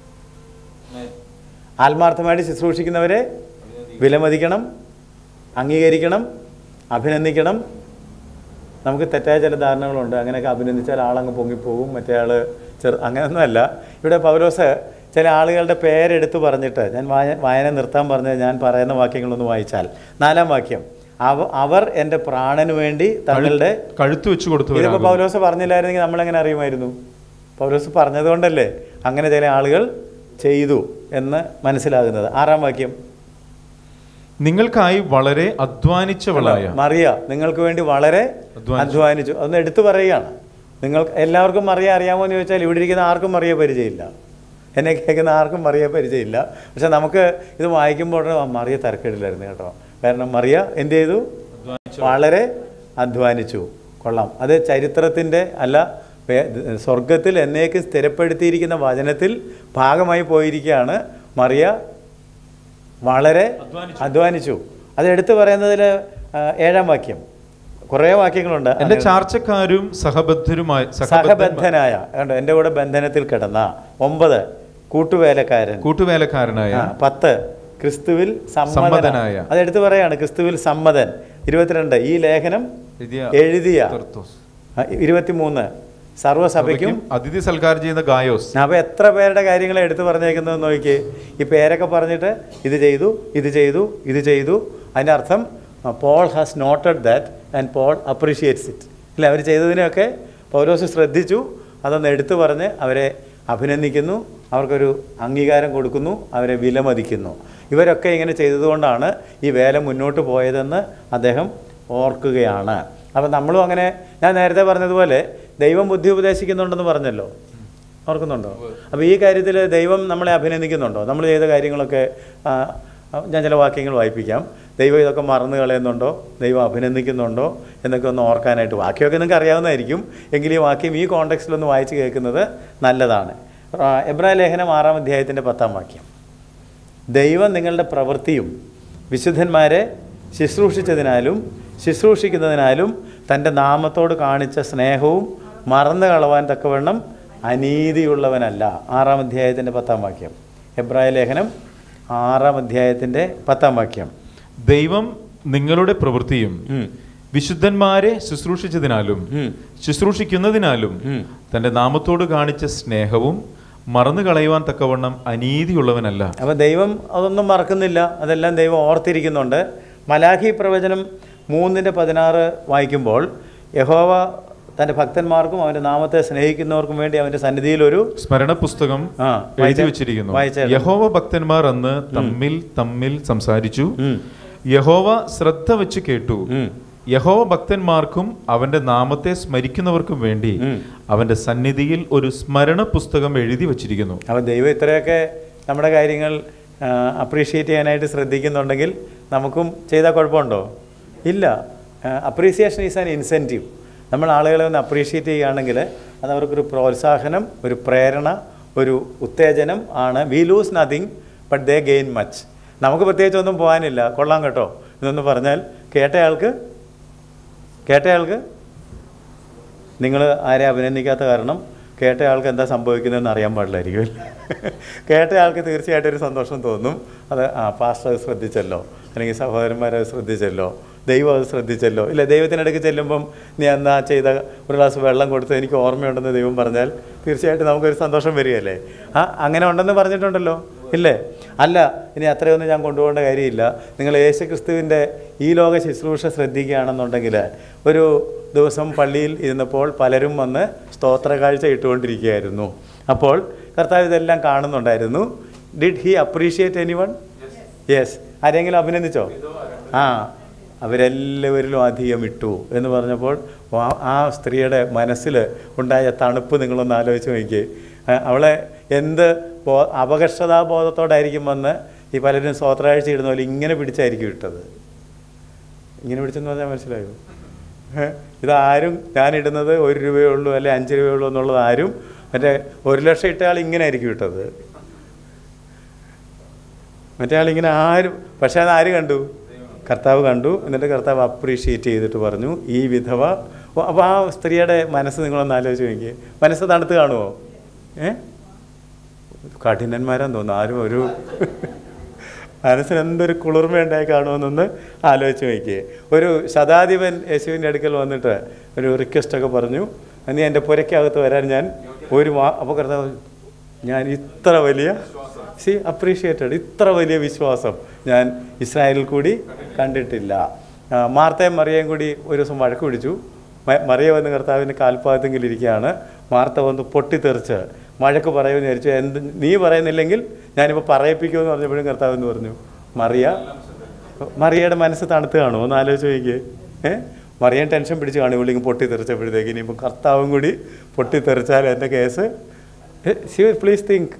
ആത്മാർത്ഥമായിട്ട് ശുശ്രൂഷിക്കുന്നവരെ വിലമതിക്കണം, അംഗീകരിക്കണം, അഭിനന്ദിക്കണം. നമുക്ക് തെറ്റായ ചില ധാരണകളുണ്ട്. അങ്ങനെയൊക്കെ അഭിനന്ദിച്ചാൽ ആളങ്ങ് പൊങ്ങിപ്പോകും, മറ്റേ ആൾ അങ്ങനെയൊന്നുമല്ല. ഇവിടെ പൗലോസ് ചില ആളുകളുടെ പേരെടുത്ത് പറഞ്ഞിട്ട്, ഞാൻ വായന നിർത്താൻ പറഞ്ഞത് ഞാൻ പറയുന്ന വാക്യങ്ങളൊന്ന് വായിച്ചാൽ, 4-ാം വാക്യം, അവർ എൻ്റെ പ്രാണന് വേണ്ടി തങ്ങളുടെ കഴുത്ത് വെച്ച് കൊടുത്തു. ഇതിപ്പോൾ പൗലോസ് പറഞ്ഞില്ലായിരുന്നെങ്കിൽ നമ്മളെങ്ങനെ അറിയുമായിരുന്നു? പൗലോസ് പറഞ്ഞതുകൊണ്ടല്ലേ അങ്ങനെ ചില ആളുകൾ ചെയ്തു എന്ന് മനസ്സിലാകുന്നത്. 6-ാം വാക്യം, നിങ്ങൾക്കായി വളരെ അധ്വാനിച്ചവളായ മറിയ നിങ്ങൾക്ക് വേണ്ടി വളരെ അധ്വാനിച്ചു. അതൊന്ന് എടുത്തു പറയുകയാണ്. നിങ്ങൾക്ക് എല്ലാവർക്കും മറിയ അറിയാമോ എന്ന് ചോദിച്ചാൽ ഇവിടെ ഇരിക്കുന്ന ആർക്കും മറിയ പരിചയമില്ല, എന്നെ കേൾക്കുന്ന ആർക്കും മറിയ പരിചയമില്ല. പക്ഷെ നമുക്ക് ഇത് വായിക്കുമ്പോൾ മറിയ തരക്കേടില്ലായിരുന്നു കേട്ടോ. കാരണം മറിയ എന്ത് ചെയ്തു? വളരെ അധ്വാനിച്ചു. കൊള്ളാം. അത് ചരിത്രത്തിൻ്റെ അല്ല, സ്വർഗത്തിൽ എന്നേക്ക് സ്ഥിരപ്പെടുത്തിയിരിക്കുന്ന വചനത്തിൽ ഭാഗമായി പോയിരിക്കുകയാണ്. മറിയ വളരെ അധ്വാനിച്ചു. അത് എടുത്തു പറയുന്നതിൽ 7-ാം വാക്യം, കുറേ വാക്യങ്ങളുണ്ട്. എൻ്റെ ചാർച്ചക്കാരും സഹബദ്ധനായ കണ്ടോ, എൻ്റെ കൂടെ ബന്ധനത്തിൽ കിടന്ന. 9 കൂട്ടുവേലക്കാരനായ. 10 ക്രിസ്തുവിൽ സമ്മതനായ. അതെടുത്ത് പറയാണ്, ക്രിസ്തുവിൽ സമ്മതൻ. 22 ഈ ലേഖനം എഴുതിയ. 23 സർവ്വസഭയ്ക്കും അതിഥി സൽക്കാരം ചെയ്യുന്ന ഗായോസ്. അപ്പോൾ എത്ര പേരുടെ കാര്യങ്ങളെ എടുത്തു പറഞ്ഞേക്കുന്നത് നോക്കിയേ. ഈ പേരൊക്കെ പറഞ്ഞിട്ട് ഇത് ചെയ്തു, ഇത് ചെയ്തു, ഇത് ചെയ്തു. അതിൻ്റെ അർത്ഥം Paul has noted that and Paul appreciates it. അല്ലേ, അവർ ചെയ്തതിനെയൊക്കെ പൗലോസ് ശ്രദ്ധിച്ചു, അതൊന്ന് എടുത്തു പറഞ്ഞ് അവരെ അഭിനന്ദിക്കുന്നു, അവർക്കൊരു അംഗീകാരം കൊടുക്കുന്നു, അവരെ വിലമതിക്കുന്നു. ഇവരൊക്കെ ഇങ്ങനെ ചെയ്തതുകൊണ്ടാണ് ഈ വേല മുന്നോട്ട് പോയതെന്ന് അദ്ദേഹം ഓർക്കുകയാണ്. അപ്പം നമ്മളും അങ്ങനെ, ഞാൻ നേരത്തെ പറഞ്ഞതുപോലെ ദൈവം ബുദ്ധി ഉപദേശിക്കുന്നുണ്ടെന്ന് പറഞ്ഞല്ലോ, ഓർക്കുന്നുണ്ടോ? അപ്പോൾ ഈ കാര്യത്തിൽ ദൈവം നമ്മളെ അഭിനന്ദിക്കുന്നുണ്ടോ? നമ്മൾ ചെയ്ത കാര്യങ്ങളൊക്കെ ഞാൻ ചില വാക്യങ്ങൾ വായിപ്പിക്കാം. ദൈവം ഇതൊക്കെ മറന്നു കളയുന്നുണ്ടോ, ദൈവം അഭിനന്ദിക്കുന്നുണ്ടോ എന്നൊക്കെ ഒന്ന് ഓർക്കാനായിട്ട്. വാക്യമൊക്കെ നിങ്ങൾക്ക് അറിയാവുന്നതായിരിക്കും, എങ്കിലും ഈ വാക്യം ഈ കോണ്ടെക്സ്റ്റിലൊന്ന് വായിച്ച് കേൾക്കുന്നത് നല്ലതാണ്. എബ്രായ ലേഖനം 6-ാം അധ്യായത്തിൻ്റെ 10-ാം വാക്യം. ദൈവം നിങ്ങളുടെ പ്രവൃത്തിയും വിശുദ്ധന്മാരെ ശുശ്രൂഷിച്ചതിനാലും ശുശ്രൂഷിക്കുന്നതിനാലും തൻ്റെ നാമത്തോട് കാണിച്ച സ്നേഹവും മറന്നു കളവാൻ തക്കവണ്ണം അനീതിയുള്ളവനല്ല. 6-ാം അധ്യായത്തിൻ്റെ 10-ാം വാക്യം. എബ്രായ ലേഖനം 6-ാം അധ്യായത്തിൻ്റെ 10-ാം വാക്യം. ദൈവം നിങ്ങളുടെ പ്രവൃത്തിയും വിശുദ്ധന്മാരെ ശുശ്രൂഷിച്ചതിനാലും ശുശ്രൂഷിക്കുന്നതിനാലും തൻ്റെ നാമത്തോട് കാണിച്ച സ്നേഹവും മറന്നു കളയുവാൻ തക്കവണ്ണം അനീതിയുള്ളവനല്ല. അപ്പോൾ ദൈവം അതൊന്നും മറക്കുന്നില്ല, അതെല്ലാം ദൈവം ഓർത്തിരിക്കുന്നുണ്ട്. മലാഖി പ്രവചനം 3:16 വായിക്കുമ്പോൾ യഹോവ തൻ്റെ ഭക്തന്മാർക്കും അവൻ്റെ നാമത്തെ സ്നേഹിക്കുന്നവർക്കും വേണ്ടി അവൻ്റെ സന്നിധിയിൽ ഒരു സ്മരണ പുസ്തകം എഴുതി വെച്ചിരിക്കുന്നു. യഹോവ ഭക്തന്മാർ അന്ന് തമ്മിൽ സംസാരിച്ചു, യഹോവ ശ്രദ്ധ വെച്ച് കേട്ടു. യഹോവ ഭക്തന്മാർക്കും അവന്റെ നാമത്തെ സ്മരിക്കുന്നവർക്കും വേണ്ടി അവന്റെ സന്നിധിയിൽ ഒരു സ്മരണ പുസ്തകം എഴുതി വച്ചിരിക്കുന്നു. അപ്പോൾ ദൈവം ഇത്രയൊക്കെ നമ്മുടെ കാര്യങ്ങൾ അപ്രീഷിയേറ്റ് ചെയ്യാനായിട്ട് ശ്രദ്ധിക്കുന്നുണ്ടെങ്കിൽ നമുക്കും ചെയ്താൽ കുഴപ്പമുണ്ടോ? ഇല്ല. Appreciation is an incentive. നമ്മൾ ആളുകളെ ഒന്ന് അപ്രീഷിയേറ്റ് ചെയ്യുകയാണെങ്കിൽ അത് അവർക്കൊരു പ്രോത്സാഹനം, ഒരു പ്രേരണ, ഒരു ഉത്തേജനം ആണ്. We lose nothing but they gain much. നമുക്ക് പ്രത്യേകിച്ചൊന്നും പോകാനില്ല, കൊള്ളാം കേട്ടോ എന്നൊന്ന് പറഞ്ഞാൽ കേട്ടയാൾക്ക് നിങ്ങൾ ആരെ അഭിനന്ദിക്കാത്ത കാരണം കേട്ടയാൾക്ക് എന്താ സംഭവിക്കുന്നതെന്ന് അറിയാൻ പാടില്ലായിരിക്കും. കേട്ടയാൾക്ക് തീർച്ചയായിട്ടും ഒരു സന്തോഷം തോന്നും. അത് പാസ്റ്റർ അത് ശ്രദ്ധിച്ചല്ലോ, അല്ലെങ്കിൽ സഹോദരന്മാരത് ശ്രദ്ധിച്ചല്ലോ, ദൈവം അത് ശ്രദ്ധിച്ചല്ലോ. ഇല്ല, ദൈവത്തിനിടയ്ക്ക് ചെല്ലുമ്പം നീ എന്നാ ചെയ്ത ഒരു ഗ്ലാസ് വെള്ളം കൊടുത്ത് എനിക്ക് ഓർമ്മയുണ്ടെന്ന് ദൈവം പറഞ്ഞാൽ തീർച്ചയായിട്ടും നമുക്കൊരു സന്തോഷം വരികയല്ലേ? അങ്ങനെ ഉണ്ടെന്ന് പറഞ്ഞിട്ടുണ്ടല്ലോ, ഇല്ലേ? അല്ല, ഇനി അത്രയൊന്നും ഞാൻ കൊണ്ടുപോകേണ്ട കാര്യമില്ല. നിങ്ങൾ യേശു ക്രിസ്തുവിൻ്റെ ഈ ലോക ശുശ്രൂഷ ശ്രദ്ധിക്കുകയാണെന്നുണ്ടെങ്കിൽ ഒരു ദിവസം പള്ളിയിൽ ഇരുന്നപ്പോൾ പലരും വന്ന് സ്തോത്ര കാഴ്ച ഇട്ടുകൊണ്ടിരിക്കുകയായിരുന്നു. അപ്പോൾ കർത്താവ് ഇതെല്ലാം കാണുന്നുണ്ടായിരുന്നു. Did he appreciate anyone? Yes. ആരെങ്കിലും അഭിനന്ദിച്ചോ? അവരെല്ലാവരിലും അധികം ഇട്ടു എന്ന് പറഞ്ഞപ്പോൾ ആ സ്ത്രീയുടെ മനസ്സിൽ ഉണ്ടായ തണുപ്പ് നിങ്ങളൊന്ന് ആലോചിച്ച് നോക്കിയേ. അവളെ എന്ത് അപകർഷതാബോധത്തോടായിരിക്കും വന്ന് ഈ പലരും സ്തോത്രാഴ്ച ഇടുന്ന പോലെ ഇങ്ങനെ പിടിച്ചായിരിക്കും ഇട്ടത്. ഇങ്ങനെ പിടിച്ചെന്ന് പറഞ്ഞാൽ മനസ്സിലായോ? ഇതാരും ഞാനിടുന്നത് 1 രൂപയേ ഉള്ളൂ അല്ലെ 5 രൂപയേ ഉള്ളൂ എന്നുള്ളത് ആരും മറ്റേ 1 ലക്ഷം ഇട്ട ആൾ ഇങ്ങനെ ആയിരിക്കും ഇട്ടത്. മറ്റേ ആളിങ്ങനെ ആരും. പക്ഷേ അത് ആര് കണ്ടു? കർത്താവ് കണ്ടു. എന്നിട്ട് കർത്താവ് അപ്രീഷിയേറ്റ് ചെയ്തിട്ട് പറഞ്ഞു ഈ വിധവ. അപ്പോൾ ആ സ്ത്രീയുടെ മനസ്സ് നിങ്ങളൊന്ന് ആലോചിച്ച് നോക്കിയേ. മനസ്സ് തണുത്ത് കാണുമോ? കഠിനന്മാരാന്ന് തോന്നുന്നു. ആരും ഒരു മനസ്സിന് എന്തൊരു കുളിർമയുണ്ടായി കാണുമെന്നൊന്ന് ആലോചിച്ച് നോക്കിയേ. ഒരു ശതാധിപൻ യേശുവിൻ്റെ അടുക്കൽ വന്നിട്ട് ഒരു റിക്വസ്റ്റൊക്കെ പറഞ്ഞു, നീ എൻ്റെ പുരയ്ക്കകത്ത് വരാൻ ഞാൻ അപ്പോൾ കർത്താവ് ഞാൻ ഇത്ര വലിയ അപ്രീഷിയേറ്റഡ്, ഇത്ര വലിയ വിശ്വാസം ഞാൻ ഇസ്രായേലിൽ കൂടി കണ്ടിട്ടില്ല. മാർത്തയും മറിയയും കൂടി ഒരു ദിവസം വഴക്ക് പിടിച്ചു. മറിയ വന്ന് കർത്താവിൻ്റെ കാൽപ്പാദത്തെങ്കിൽ ഇരിക്കുകയാണ്. മാർത്ത വന്ന് പൊട്ടിത്തെറിച്ച് വഴക്ക് പറയുമെന്ന് വിചാരിച്ചു. നീ പറയുന്നില്ലെങ്കിൽ ഞാനിപ്പോൾ പറയിപ്പിക്കുമെന്ന് പറഞ്ഞപ്പോഴും കർത്താവ് എന്ന് പറഞ്ഞു മറിയയുടെ മനസ്സ് തണുത്ത് കാണുമോ? ഒന്ന് ആലോചിച്ച് നോക്കിയേ. മറിയൻ ടെൻഷൻ പിടിച്ച് കാണും ഇവിടെയും പൊട്ടിത്തെറിച്ചപ്പോഴത്തേക്ക്. ഇനിയിപ്പോൾ കർത്താവും കൂടി പൊട്ടിത്തെറിച്ചാൽ എൻ്റെ കേസ്. Please think.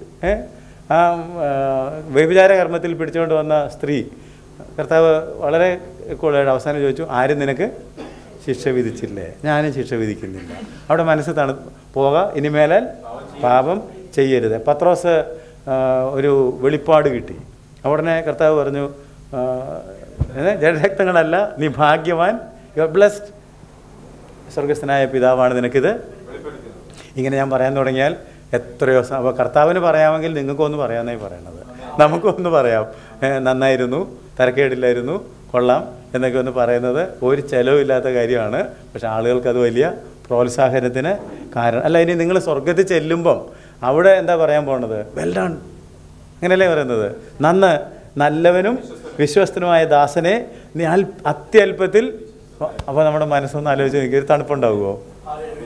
വ്യഭിചാര കർമ്മത്തിൽ പിടിച്ചുകൊണ്ട് വന്ന സ്ത്രീ കർത്താവ് വളരെ കൂളായിട്ട് അവസാനം ചോദിച്ചു, ആരും നിനക്ക് ശിക്ഷ വിധിച്ചില്ലേ? ഞാനും ശിക്ഷ വിധിക്കുന്നില്ല. അവിടെ മനസ്സ് പോക, ഇനിമേലാൽ പാപം ചെയ്യരുത്. പത്രോസ് ഒരു വെളിപ്പാട് കിട്ടി. ഉടനെ കർത്താവ് പറഞ്ഞു, ജഡരക്തങ്ങളല്ല, നീ ഭാഗ്യവാൻ, യു ആർ ബ്ലെസ്ഡ്, സ്വർഗസ്ഥനായ പിതാവാണ് നിനക്കിത്. ഇങ്ങനെ ഞാൻ പറയാൻ തുടങ്ങിയാൽ എത്രയോ. അപ്പോൾ കർത്താവിന് പറയാമെങ്കിൽ നിങ്ങൾക്കൊന്ന് പറയാമെന്നായി പറയണത്. നമുക്കൊന്ന് പറയാം, നന്നായിരുന്നു, തരക്കേടില്ലായിരുന്നു, കൊള്ളാം എന്നൊക്കെ ഒന്ന് പറയുന്നത് ഒരു ചിലവില്ലാത്ത കാര്യമാണ്. പക്ഷെ ആളുകൾക്കത് വലിയ പ്രോത്സാഹനത്തിന് കാരണം അല്ല. ഇനി നിങ്ങൾ സ്വർഗത്തിൽ ചെല്ലുമ്പം അവിടെ എന്താ പറയാൻ പോണത്? വെൽ ഡൺ, അങ്ങനെയല്ലേ പറയുന്നത്? നല്ലവനും വിശ്വസ്തനുമായ ദാസനെ നീ അത്യല്പത്തിൽ. അപ്പോൾ നമ്മുടെ മനസ്സൊന്ന് ആലോചിച്ച് നോക്കി, ഒരു തണുപ്പുണ്ടാവുമോ?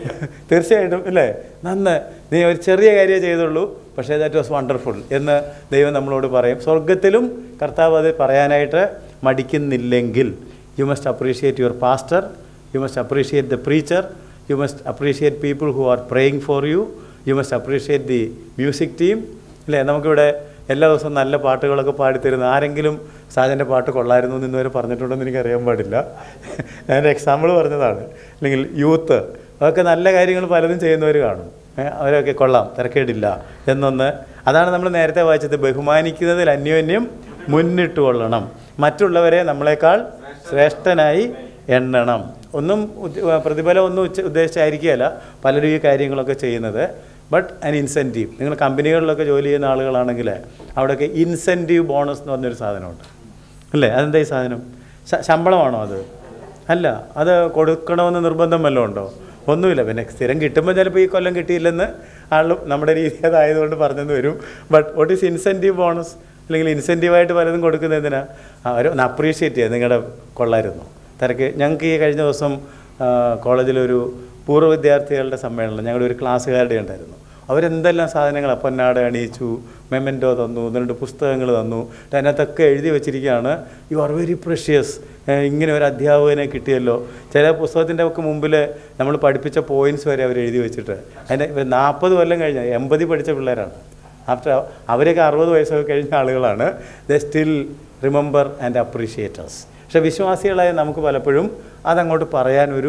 തീർച്ചയായിട്ടും ഇല്ലേ, നന്ന്, നീ ഒരു ചെറിയ കാര്യമേ ചെയ്തുള്ളൂ, പക്ഷേ ദാറ്റ് വാസ് വണ്ടർഫുൾ എന്ന് ദൈവം നമ്മളോട് പറയും. സ്വർഗത്തിലും കർത്താവ് അത് പറയാനായിട്ട് മടിക്കുന്നില്ലെങ്കിൽ you must appreciate your pastor, you must appreciate the preacher, you must appreciate people who are praying for you, you must appreciate the music team. ഇല്ലേ, നമുക്കിവിടെ എല്ലാ ദിവസവും നല്ല പാട്ടുകളൊക്കെ പാടിത്തരുന്ന ആരെങ്കിലും സാജൻ്റെ പാട്ട് കൊള്ളായിരുന്നു എന്ന് ഇന്നുവരെ പറഞ്ഞിട്ടുണ്ടെന്ന് എനിക്കറിയാൻ പാടില്ല. ഞാനൊരു എക്സാമ്പിൾ പറഞ്ഞതാണ്. അല്ലെങ്കിൽ യൂത്ത് അതൊക്കെ നല്ല കാര്യങ്ങൾ പലതും ചെയ്യുന്നവർ കാണും, അവരൊക്കെ കൊള്ളാം, തിരക്കേടില്ല എന്നൊന്ന്. അതാണ് നമ്മൾ നേരത്തെ വായിച്ചത്, ബഹുമാനിക്കുന്നതിൽ അന്യോന്യം മുന്നിട്ട് കൊള്ളണം, മറ്റുള്ളവരെ നമ്മളെക്കാൾ ശ്രേഷ്ഠനായി എണ്ണണം. ഒന്നും പ്രതിഫലം ഒന്നും ഉദ്ദേശിച്ചായിരിക്കുകയല്ല പലരും ഈ കാര്യങ്ങളൊക്കെ ചെയ്യുന്നത്. But an incentive. നിങ്ങൾ കമ്പനികളിലൊക്കെ ജോലി ചെയ്യുന്ന ആളുകളാണെങ്കിൽ അവിടെയൊക്കെ ഇൻസെൻറ്റീവ് ബോണസ് എന്ന് പറഞ്ഞൊരു സാധനമുണ്ട് അല്ലേ. അതെന്താ ഈ സാധനം? ശമ്പളമാണോ അത്? അല്ല, അത് കൊടുക്കണമെന്ന് നിർബന്ധം വല്ലതും ഉണ്ടോ? ഒന്നുമില്ല. പിന്നെ സ്ഥിരം കിട്ടുമ്പോൾ ചിലപ്പോൾ ഈ കൊല്ലം കിട്ടിയില്ലെന്ന് ആളും നമ്മുടെ രീതി അതായതുകൊണ്ട് പറഞ്ഞെന്ന് വരും. But what is incentive bonus? അല്ലെങ്കിൽ ഇൻസെൻറ്റീവായിട്ട് പലതും കൊടുക്കുന്നത് എന്തിനാണ്? അവർ ഒന്ന് അപ്രീഷിയേറ്റ് ചെയ്യുക, നിങ്ങളുടെ കൊള്ളായിരുന്നു, തിരക്ക്. ഞങ്ങൾക്ക് ഈ കഴിഞ്ഞ ദിവസം കോളേജിലൊരു പൂർവ്വ വിദ്യാർത്ഥികളുടെ സമ്മേളനം, ഞങ്ങളുടെ ഒരു ക്ലാസ്സുകാരുടെ ഉണ്ടായിരുന്നു. അവരെന്തെല്ലാം സാധനങ്ങൾ പൊന്നാട അണിയിച്ചു, മെമെൻറ്റോ തന്നു, 2 പുസ്തകങ്ങൾ തന്നു. അതിനകത്തൊക്കെ എഴുതി വെച്ചിരിക്കുകയാണ്, യു ആർ വെരി പ്രഷ്യസ്, ഇങ്ങനെ ഒരു അധ്യാപകനെ കിട്ടിയല്ലോ. ചില പുസ്തകത്തിൻ്റെ ഒക്കെ മുമ്പിൽ നമ്മൾ പഠിപ്പിച്ച പോയിൻറ്റ്സ് വരെ അവർ എഴുതി വെച്ചിട്ട്, അതിൻ്റെ 40 കൊല്ലം കഴിഞ്ഞ 80 പഠിച്ച പിള്ളേരാണ്. ആഫ്റ്റർ അവരൊക്കെ 60 വയസ്സൊക്കെ കഴിഞ്ഞ ആളുകളാണ്. They still remember and appreciators. പക്ഷേ വിശ്വാസികളായ നമുക്ക് പലപ്പോഴും അതങ്ങോട്ട് പറയാനൊരു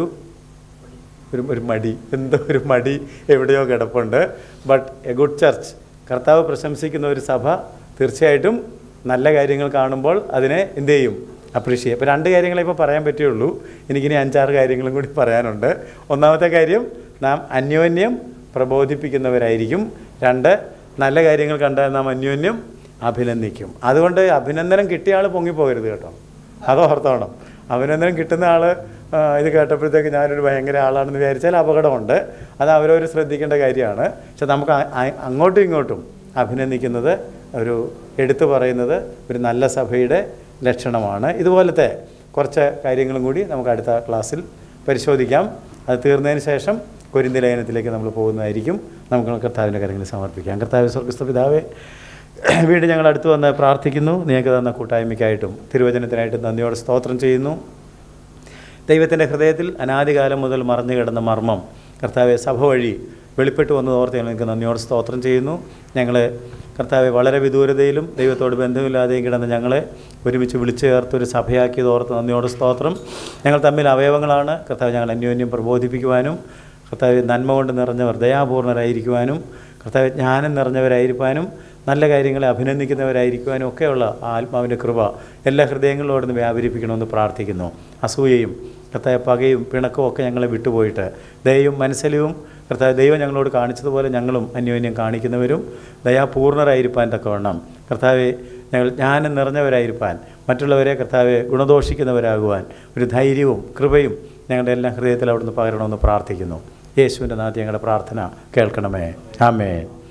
മടി, എന്തോ ഒരു മടി എവിടെയോ കിടപ്പുണ്ട്. ബട്ട് എ ഗുഡ് ചർച്ച്, കർത്താവ് പ്രശംസിക്കുന്ന ഒരു സഭ തീർച്ചയായിട്ടും നല്ല കാര്യങ്ങൾ കാണുമ്പോൾ അതിനെ എന്ത് ചെയ്യും? അപ്രീഷിയേറ്റ്. ഇപ്പോൾ 2 കാര്യങ്ങളെ ഇപ്പോൾ പറയാൻ പറ്റുള്ളൂ. എനിക്കിനി 5-6 കാര്യങ്ങളും കൂടി പറയാനുണ്ട്. ഒന്നാമത്തെ കാര്യം, നാം അന്യോന്യം പ്രബോധിപ്പിക്കുന്നവരായിരിക്കും. 2, നല്ല കാര്യങ്ങൾ കണ്ടാൽ നാം അന്യോന്യം അഭിനന്ദിക്കും. അതുകൊണ്ട് അഭിനന്ദനം കിട്ടിയ ആൾ പൊങ്ങിപ്പോകരുത് കേട്ടോ, അത് ഓർത്തോണം. അഭിനന്ദനം കിട്ടുന്ന ആൾ ഇത് കേട്ടപ്പോഴത്തേക്ക് ഞാനൊരു ഭയങ്കര ആളാണെന്ന് വിചാരിച്ചാൽ അപകടമുണ്ട്. അത് അവരവർ ശ്രദ്ധിക്കേണ്ട കാര്യമാണ്. പക്ഷെ നമുക്ക് അങ്ങോട്ടും ഇങ്ങോട്ടും അഭിനന്ദിക്കുന്നത്, ഒരു എടുത്തു പറയുന്നത് ഒരു നല്ല സഭയുടെ ലക്ഷണമാണ്. ഇതുപോലത്തെ കുറച്ച് കാര്യങ്ങളും കൂടി നമുക്ക് അടുത്ത ക്ലാസ്സിൽ പരിശോധിക്കാം. അത് തീർന്നതിന് ശേഷം കൊരിന്ത്യ ലേഖനത്തിലേക്ക് നമ്മൾ പോകുന്നതായിരിക്കും. നമുക്ക് കർത്താവിൻ്റെ കാര്യങ്ങൾ സമർപ്പിക്കാം. കർത്താവ് സ്വർഗ്ഗസ്ഥ പിതാവേ, വീണ്ടും ഞങ്ങൾ അടുത്ത് വന്ന് പ്രാർത്ഥിക്കുന്നു. നിങ്ങൾക്ക് തന്ന കൂട്ടായ്മയ്ക്കായിട്ടും തിരുവചനത്തിനായിട്ടും നന്ദിയോടെ സ്തോത്രം ചെയ്യുന്നു. ദൈവത്തിൻ്റെ ഹൃദയത്തിൽ അനാദികാലം മുതൽ മറഞ്ഞു കിടന്ന മർമ്മം കർത്താവെ സഭ വഴി വെളിപ്പെട്ട് വന്നതോർത്ത് ഞങ്ങൾക്ക് നന്ദിയോടെ സ്തോത്രം ചെയ്യുന്നു. ഞങ്ങൾ കർത്താവെ വളരെ വിദൂരതയിലും ദൈവത്തോട് ബന്ധമില്ലാതെയും കിടന്ന് ഞങ്ങളെ ഒരുമിച്ച് വിളിച്ചു ചേർത്തൊരു സഭയാക്കിയതോർത്ത് നന്ദിയോടെ സ്തോത്രം. ഞങ്ങൾ തമ്മിൽ അവയവങ്ങളാണ്. കർത്താവ് ഞങ്ങൾ അന്യോന്യം പ്രബോധിപ്പിക്കുവാനും, കർത്താവ് നന്മ കൊണ്ട് നിറഞ്ഞവർ ദയാപൂർണരായിരിക്കുവാനും, കർത്താവ് ജ്ഞാനം നിറഞ്ഞവരായിരിക്കാനും, നല്ല കാര്യങ്ങളെ അഭിനന്ദിക്കുന്നവരായിരിക്കുവാനും ഒക്കെയുള്ള ആത്മാവിൻ്റെ കൃപ എല്ലാ ഹൃദയങ്ങളിലോടൊന്ന് വ്യാപരിപ്പിക്കണമെന്ന് പ്രാർത്ഥിക്കുന്നു. അസൂയയും കർത്താവ് പകയും പിണക്കവും ഒക്കെ ഞങ്ങളെ വിട്ടുപോയിട്ട് ദയയും മനസ്സലിവും കർത്താവ് ദൈവം ഞങ്ങളോട് കാണിച്ചതുപോലെ ഞങ്ങളും അന്യോന്യം കാണിക്കുന്നവരും ദയാപൂർണരായിരിക്കാൻ തക്കവണ്ണം കർത്താവെ ഞങ്ങൾ ജ്ഞാനം നിറഞ്ഞവരായിരിക്കാൻ, മറ്റുള്ളവരെ കർത്താവെ ഗുണദോഷിക്കുന്നവരാകുവാൻ ഒരു ധൈര്യവും കൃപയും ഞങ്ങളുടെ എല്ലാ ഹൃദയത്തിൽ അവിടുന്ന് പകരണമെന്ന് പ്രാർത്ഥിക്കുന്നു. യേശുവിൻ്റെ നാമത്തിൽ ഞങ്ങളുടെ പ്രാർത്ഥന കേൾക്കണമേ. ആമേൻ.